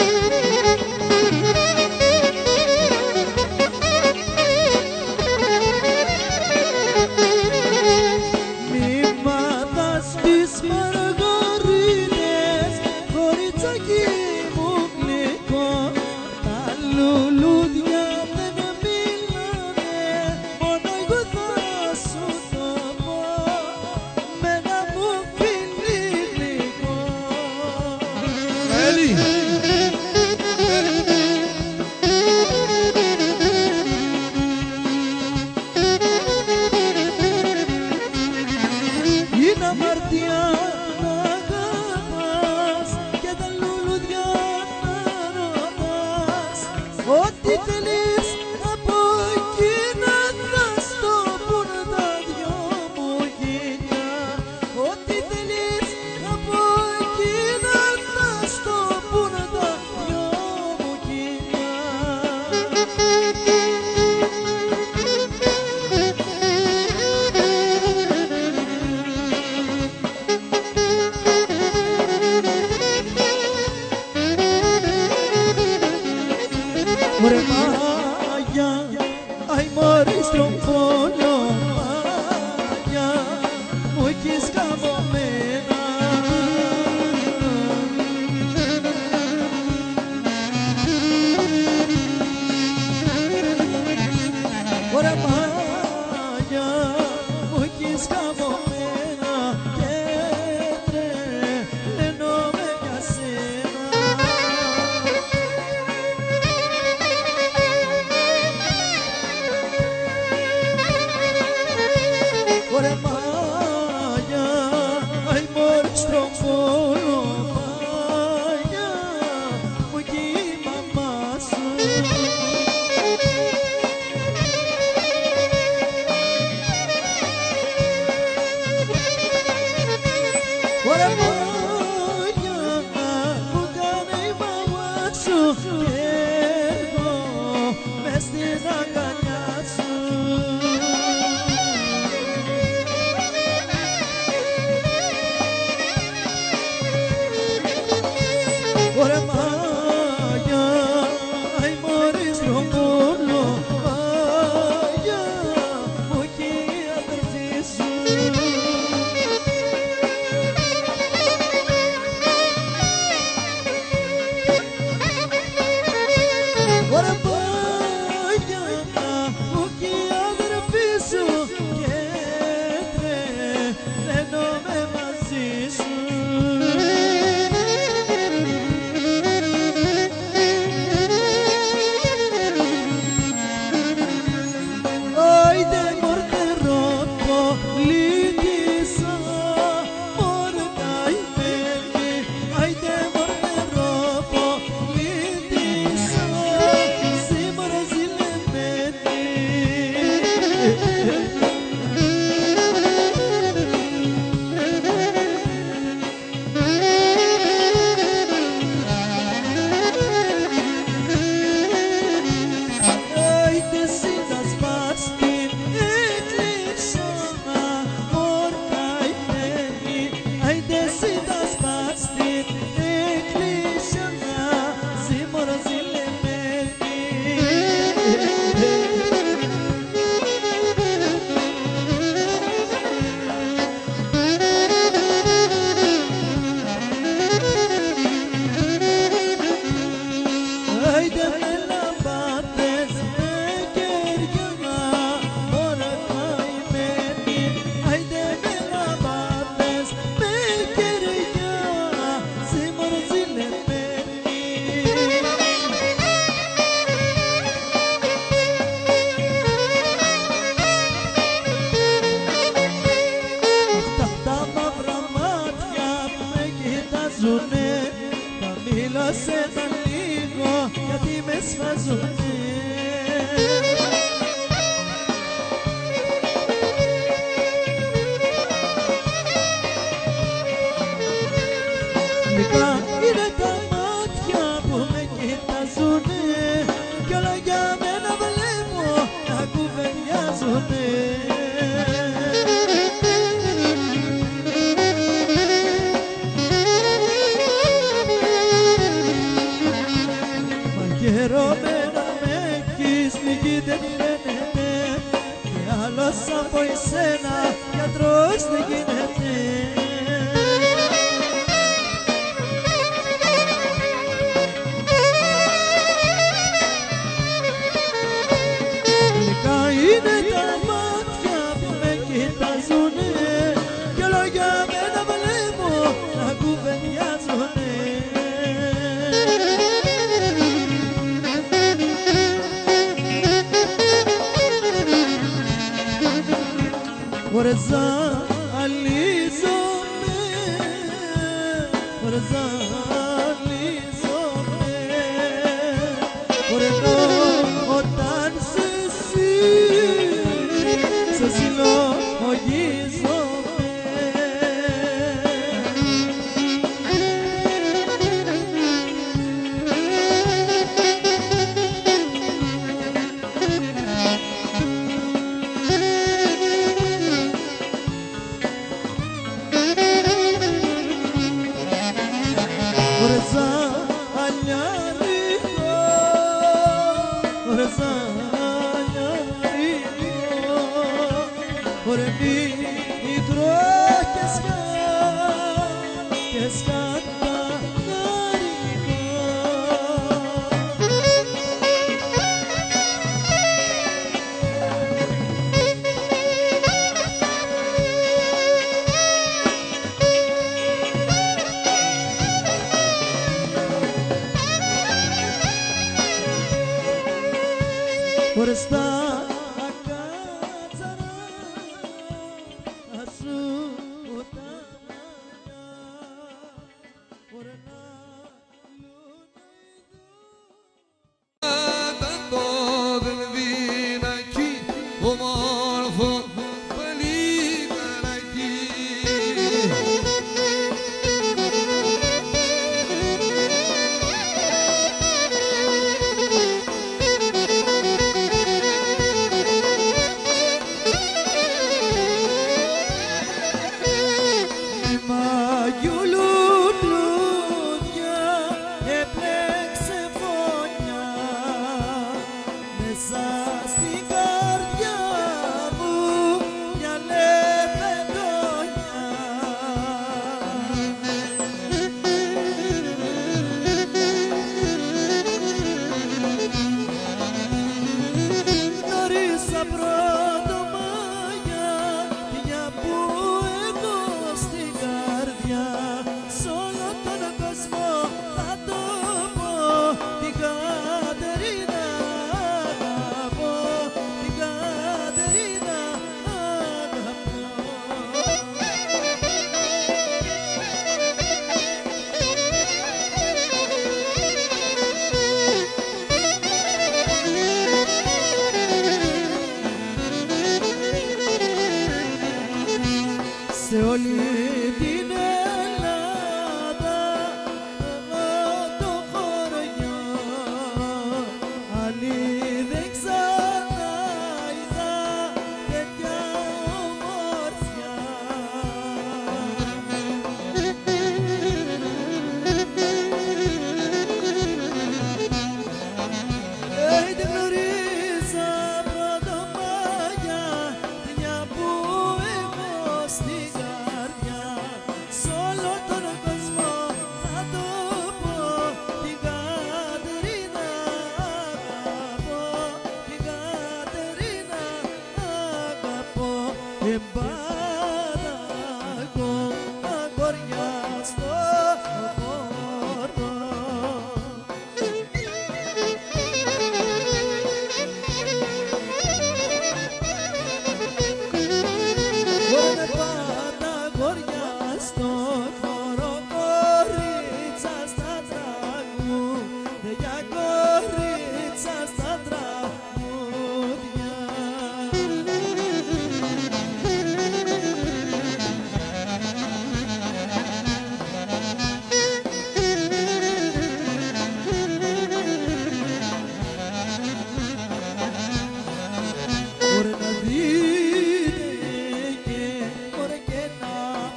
Μη μάθας τις μαργαρίνες, κοριτσάκι μου γλυκό, τα λουλούδια δεν μιλάνε, μόνο εγώ θα σου το πω, με ένα μου φίλι γλυκό. Έλλη. Είναι αμαρτία να αγαπάς και τα λουλούδια να ρωτάς, ό,τι θέλεις από εκείνα θα στο πουν τα δυο μου γυνιά, ό,τι θέλεις από εκείνα θα στο πουν τα δυο μου γυνιά. Ωρε Μάγια, αι μωρή στρομφόλο, Μάγια, μου έχεις καμωμένα. Ωρε Μάγια, μου έχεις καμωμένα και τρελαίνομαι για σένα. Ωρε Μάγια, αι μωρή στρομφόλο, Μάγια, μου κι η μαμά σου. Ωρε Μάγια, μου κάνε η μαμά σου και εγώ μες στην αγκαλιά σου. Ωρε Μάγια, αι μωρή στρομφόλο, Μάγια, μου κι η αδερφή σου. Ωρε Μάγια, Ωρε ζαλίζομαι, ωρε ζαλίζομαι, ωρε όταν σε συλλογίζομαι. Ωρε μικρό και σκατανάρικο. Ωρε στα σε όλη την Ελλάδα το χωριό άλλοι δεν ξανά είδα τέτοια ομορφιά. Δεν γνωρίζα πρωτομάγια μια που έχω στην καρδιά. Σ' όλο τον κόσμο θα το πω, την Κατερίνα αγαπώ, την Κατερίνα αγαπώ. Εμπάτακο αγόρια στο χώρο. Ωρε πάντα αγόρια στο χώρο, κορίτσα στα τραγούδια, κορίτσα στα τραγούδια. Ωρε να δείτε και ωρε και να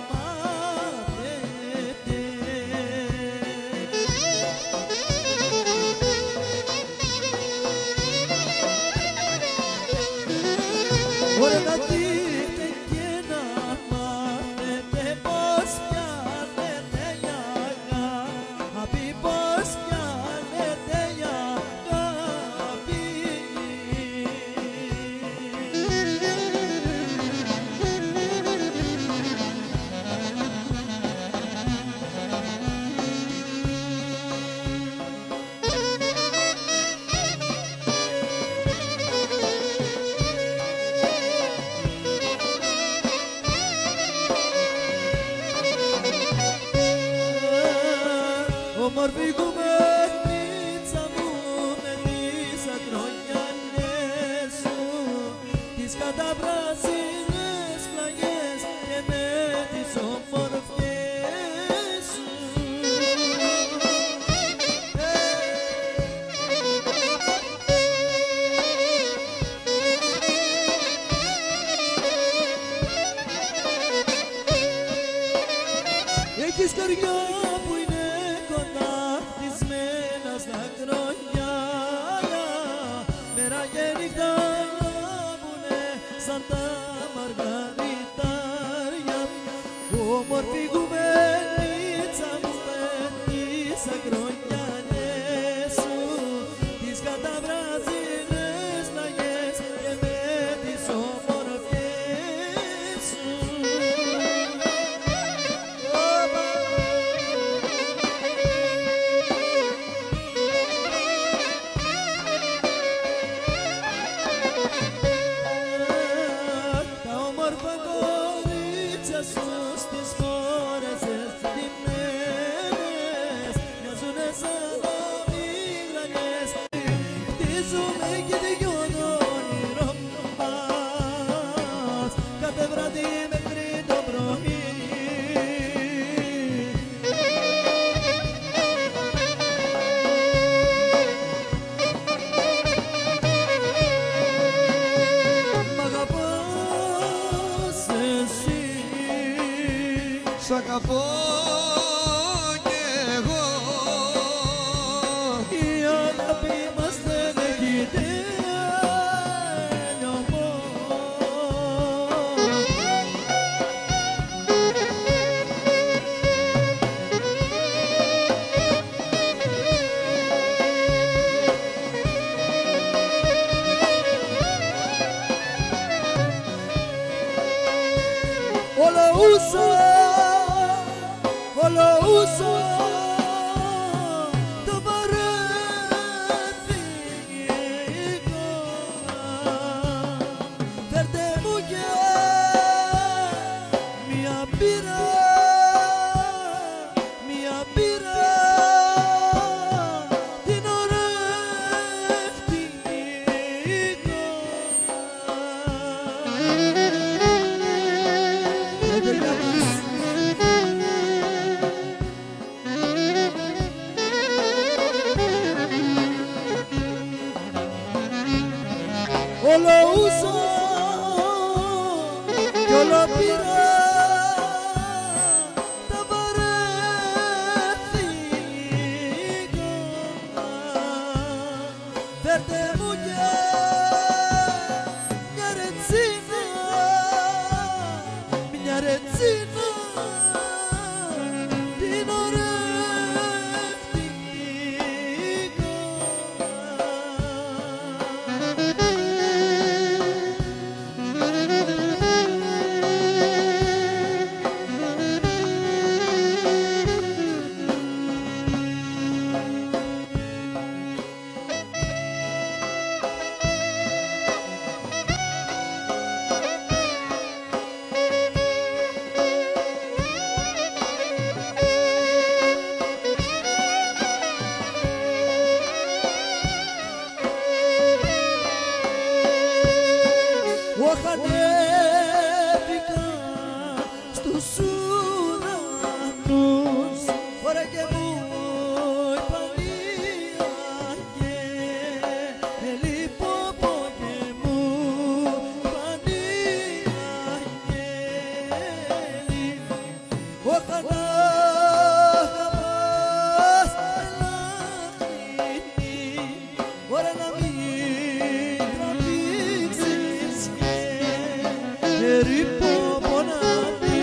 μάθετε. Ωρε να δείτε και να μάθετε πως πιάνετε η αγάπη, πως πιάνετε η αγάπη. τις καταβράσινες πλαγιές και με τις ομορφιές σου. Έχεις καρδιά που είναι κοντά χτισμένα στα χρόνια, μέρα και νύχτα βουνε σαν τα μαργαριτάρια. Όμορφη κουβέντιτσα μου παίρνεις ακρογιανιές σου, τις καταβράζινες πλαγιές και με τις ομορφιές σου. Τα όμορφα κορίτσια σου στις φόρεσες ντυμένες μοιάζουνε σαν αμυγδαλιές. Χτίζουμε και τελειώνει το όνειρο μας κάθε βράδυ μέχρι το πρωί. Μ' αγαπάς εσύ, Σ' αγαπώ κι εγώ. η αγάπη μας δεν έχει τέλειωμα. Όλο ούσα το παρέθηκο. Φέρτε μου και μια μπύρα, μια μπύρα, την ορέχτηκο. Όλο ούσα κι όλο πήρα, τα βαρέθηκα. Φέρτε μου και μια ρετσίνα, μια ρετσίνα, την ορέχτηκα. Οχανεύηκα στους ουρανούς, ώρα και μου είπαν οι άγγελοι, πόπο και μου είπαν οι άγγελοι. Όταν αγαπάς ελάχρυνη, ώρα να μην τραβήξεις ρήπο μοναδί,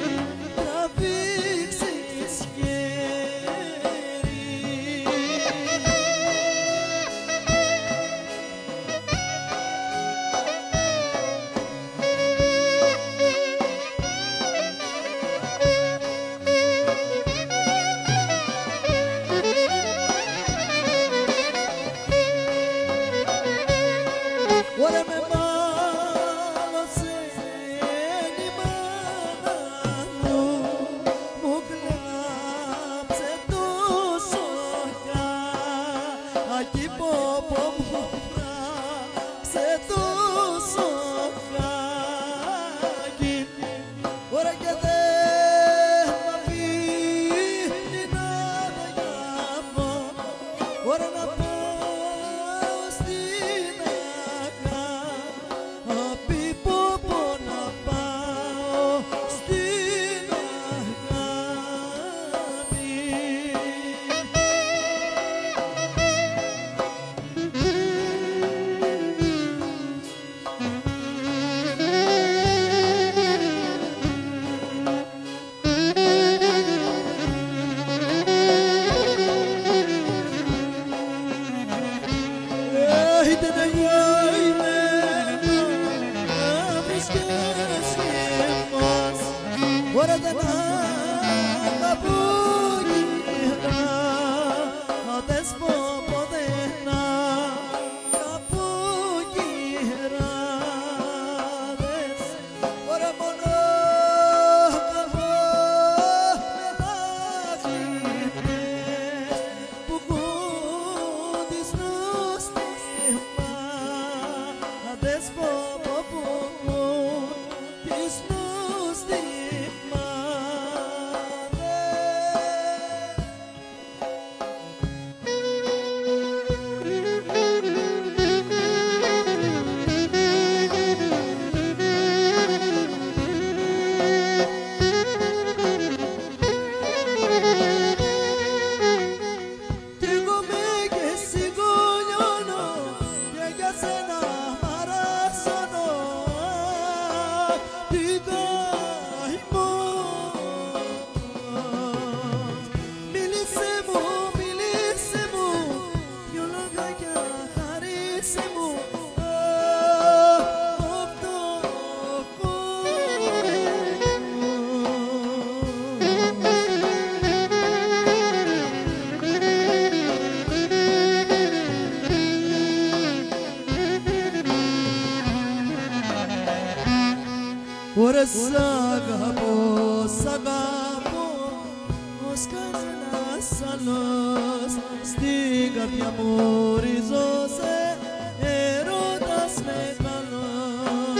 τραβήξεις χέρι. Ωραία με μάλωσε η μάνα μου, μου κλάψε τόσο κι, πόπο μου φράξε τόσο λιγάκι, ώρα και δεν μ' αφήνει να διαβώ, ώρα να πάω στην αγάπη, πω πω να πάω στην αγάπη. Είτε να γιάινε να βρίσκες χυμός, ώρα δεν αγαπούγινα, άτες πω ποτέ να αγαπούγιράδες, ώρα μόνο αγαπώ μελάχινες που έχουν τις νους άτες πω πω που έχουν τις νους κι εγώ με και συγκολλιώνω και για σένα παράσωνω την καημό. Μίλησε μου δυο λόγια χαρίσε μου αυτό ώρα σ' αγαπώ ως κανένας άλλος, στην καρδιά μου ριζώσε έρωτας μεγάλος.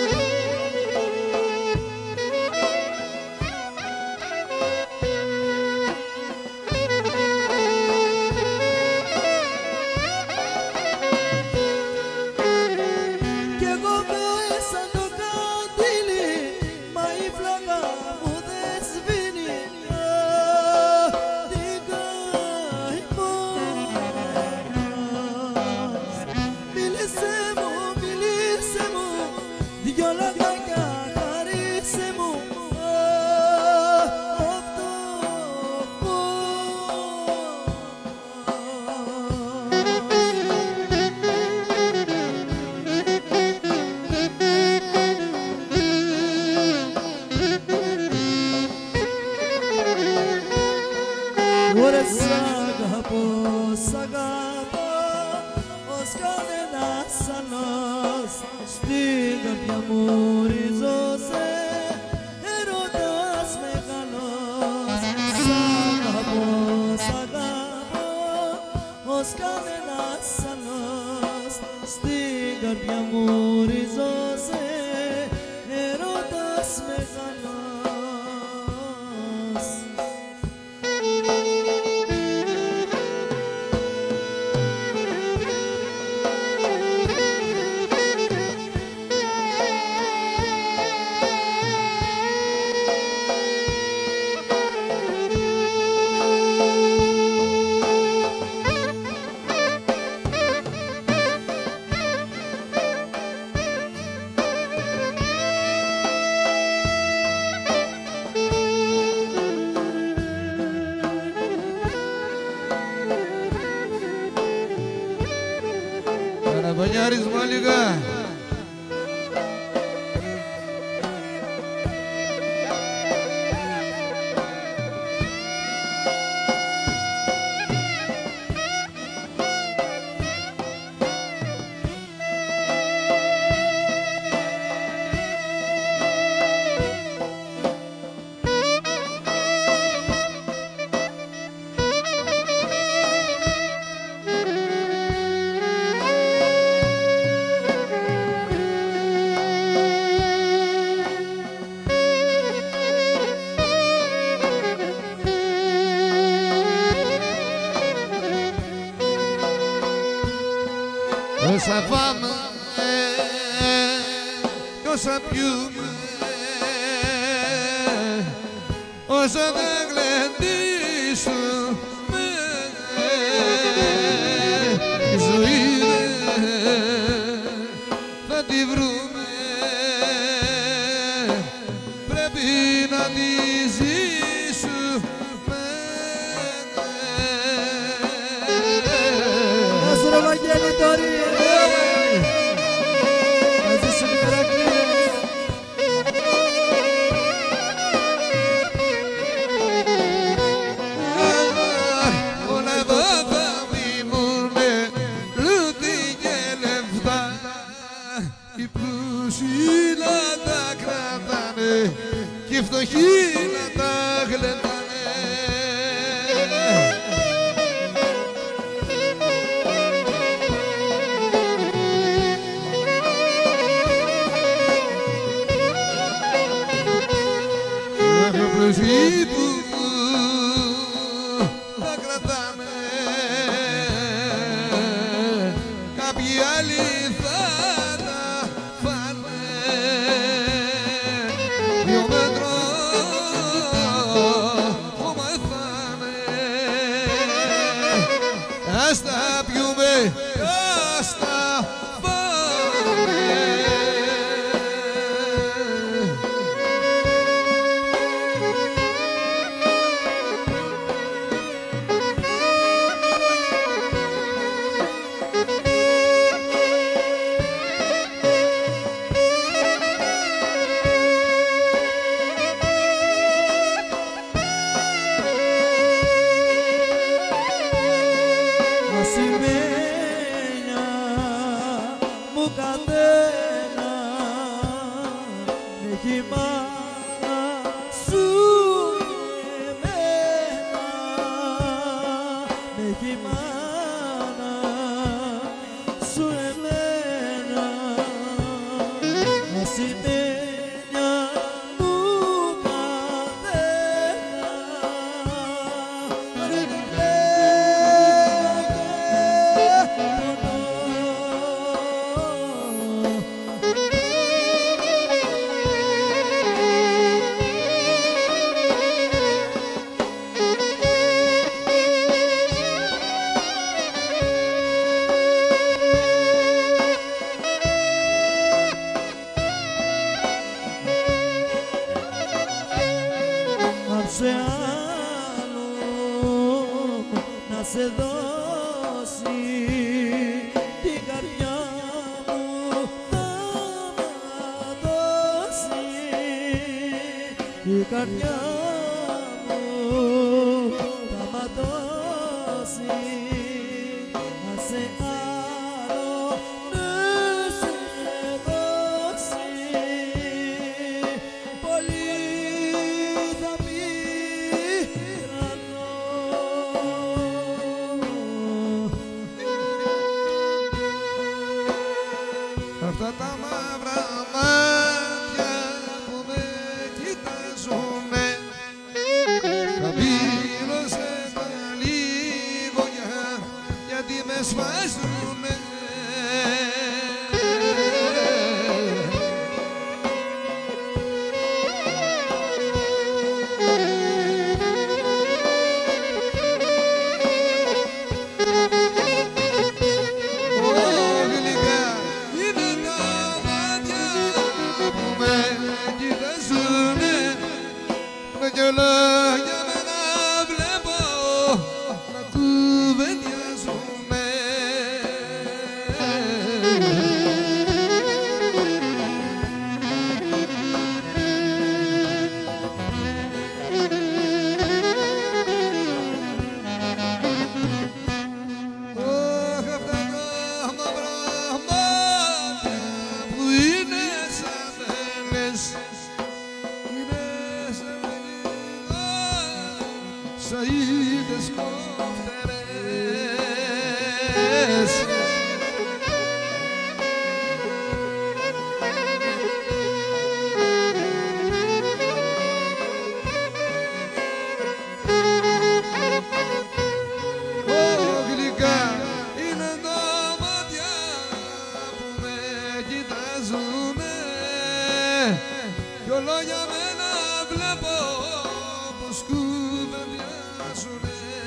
Κι εγώ μέσα το καντήλι, μα η φλόγα μου δεν σβήνει την καημός. Μίλησε μου δυο λόγια χαρίσε μου αυτό ώρα σ' αγαπώ ως κανένας άλλος, στην καρδιά μου ριζώσε έρωτας μεγάλος. Σ' αγαπώ ως κανένας άλλος, στην καρδιά μου ριζώσε έρωτας μεγάλος. όσα πάμε κι όσα πιούμε, όσα δεν γλεντήσουμε, η ζωή θα τη βρούμε, πρέπει να τη ζήσουμε. Ας ρε Βαγγέλη Τόρι, να ζήσουν οι Μερακλείδες. Όλα εδώ θα μείνουνε λούτι και λεφτά, οι πλούσιοι να τα κρατάνε και οι φτωχοί να τα γλεντάνε. Πλούσιοι που τα κρατάνε, κάποιοι άλλοι θα τα φάνε. 2 μέτρο χώμα φάνε, ας τα πιούμε, ας τα φάμε. Ασημένια μου κατένα με χειμώνα σου εμένα, με χειμώνα σου εμένα. Ασημένια μου κατένα ρε τι άψε άλλο να σε δώσει την καρδιά μου θα ματώσει, η καρδιά μου θα ματώσει. Άσε άλλο να σε δώσει, πολύ θα πειρανώ. Αυτά τα μαύρα μάτια που με κοιτάζουνε, χαμήλωσε τα λίγο γιατί με σφάζουνε. Για να βλέπω να κουβεντιάζουμε. Αυτά τα μαύρα μάτια που είναι σαν μέλες, είναι σαν σαΐδες κοφτερές. Γλυκά είναι τα μάτια λόγια με να βλέπω πως κουβεντιάζουνε.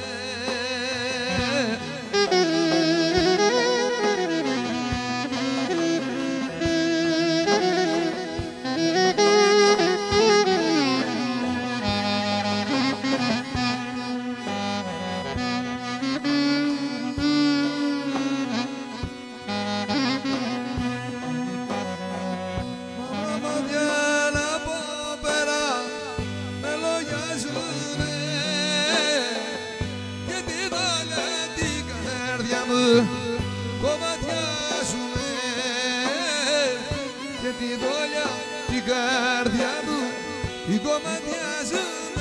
Κομματιάζουνε και τη δόλια την καρδιά μου την κομματιάζουνε.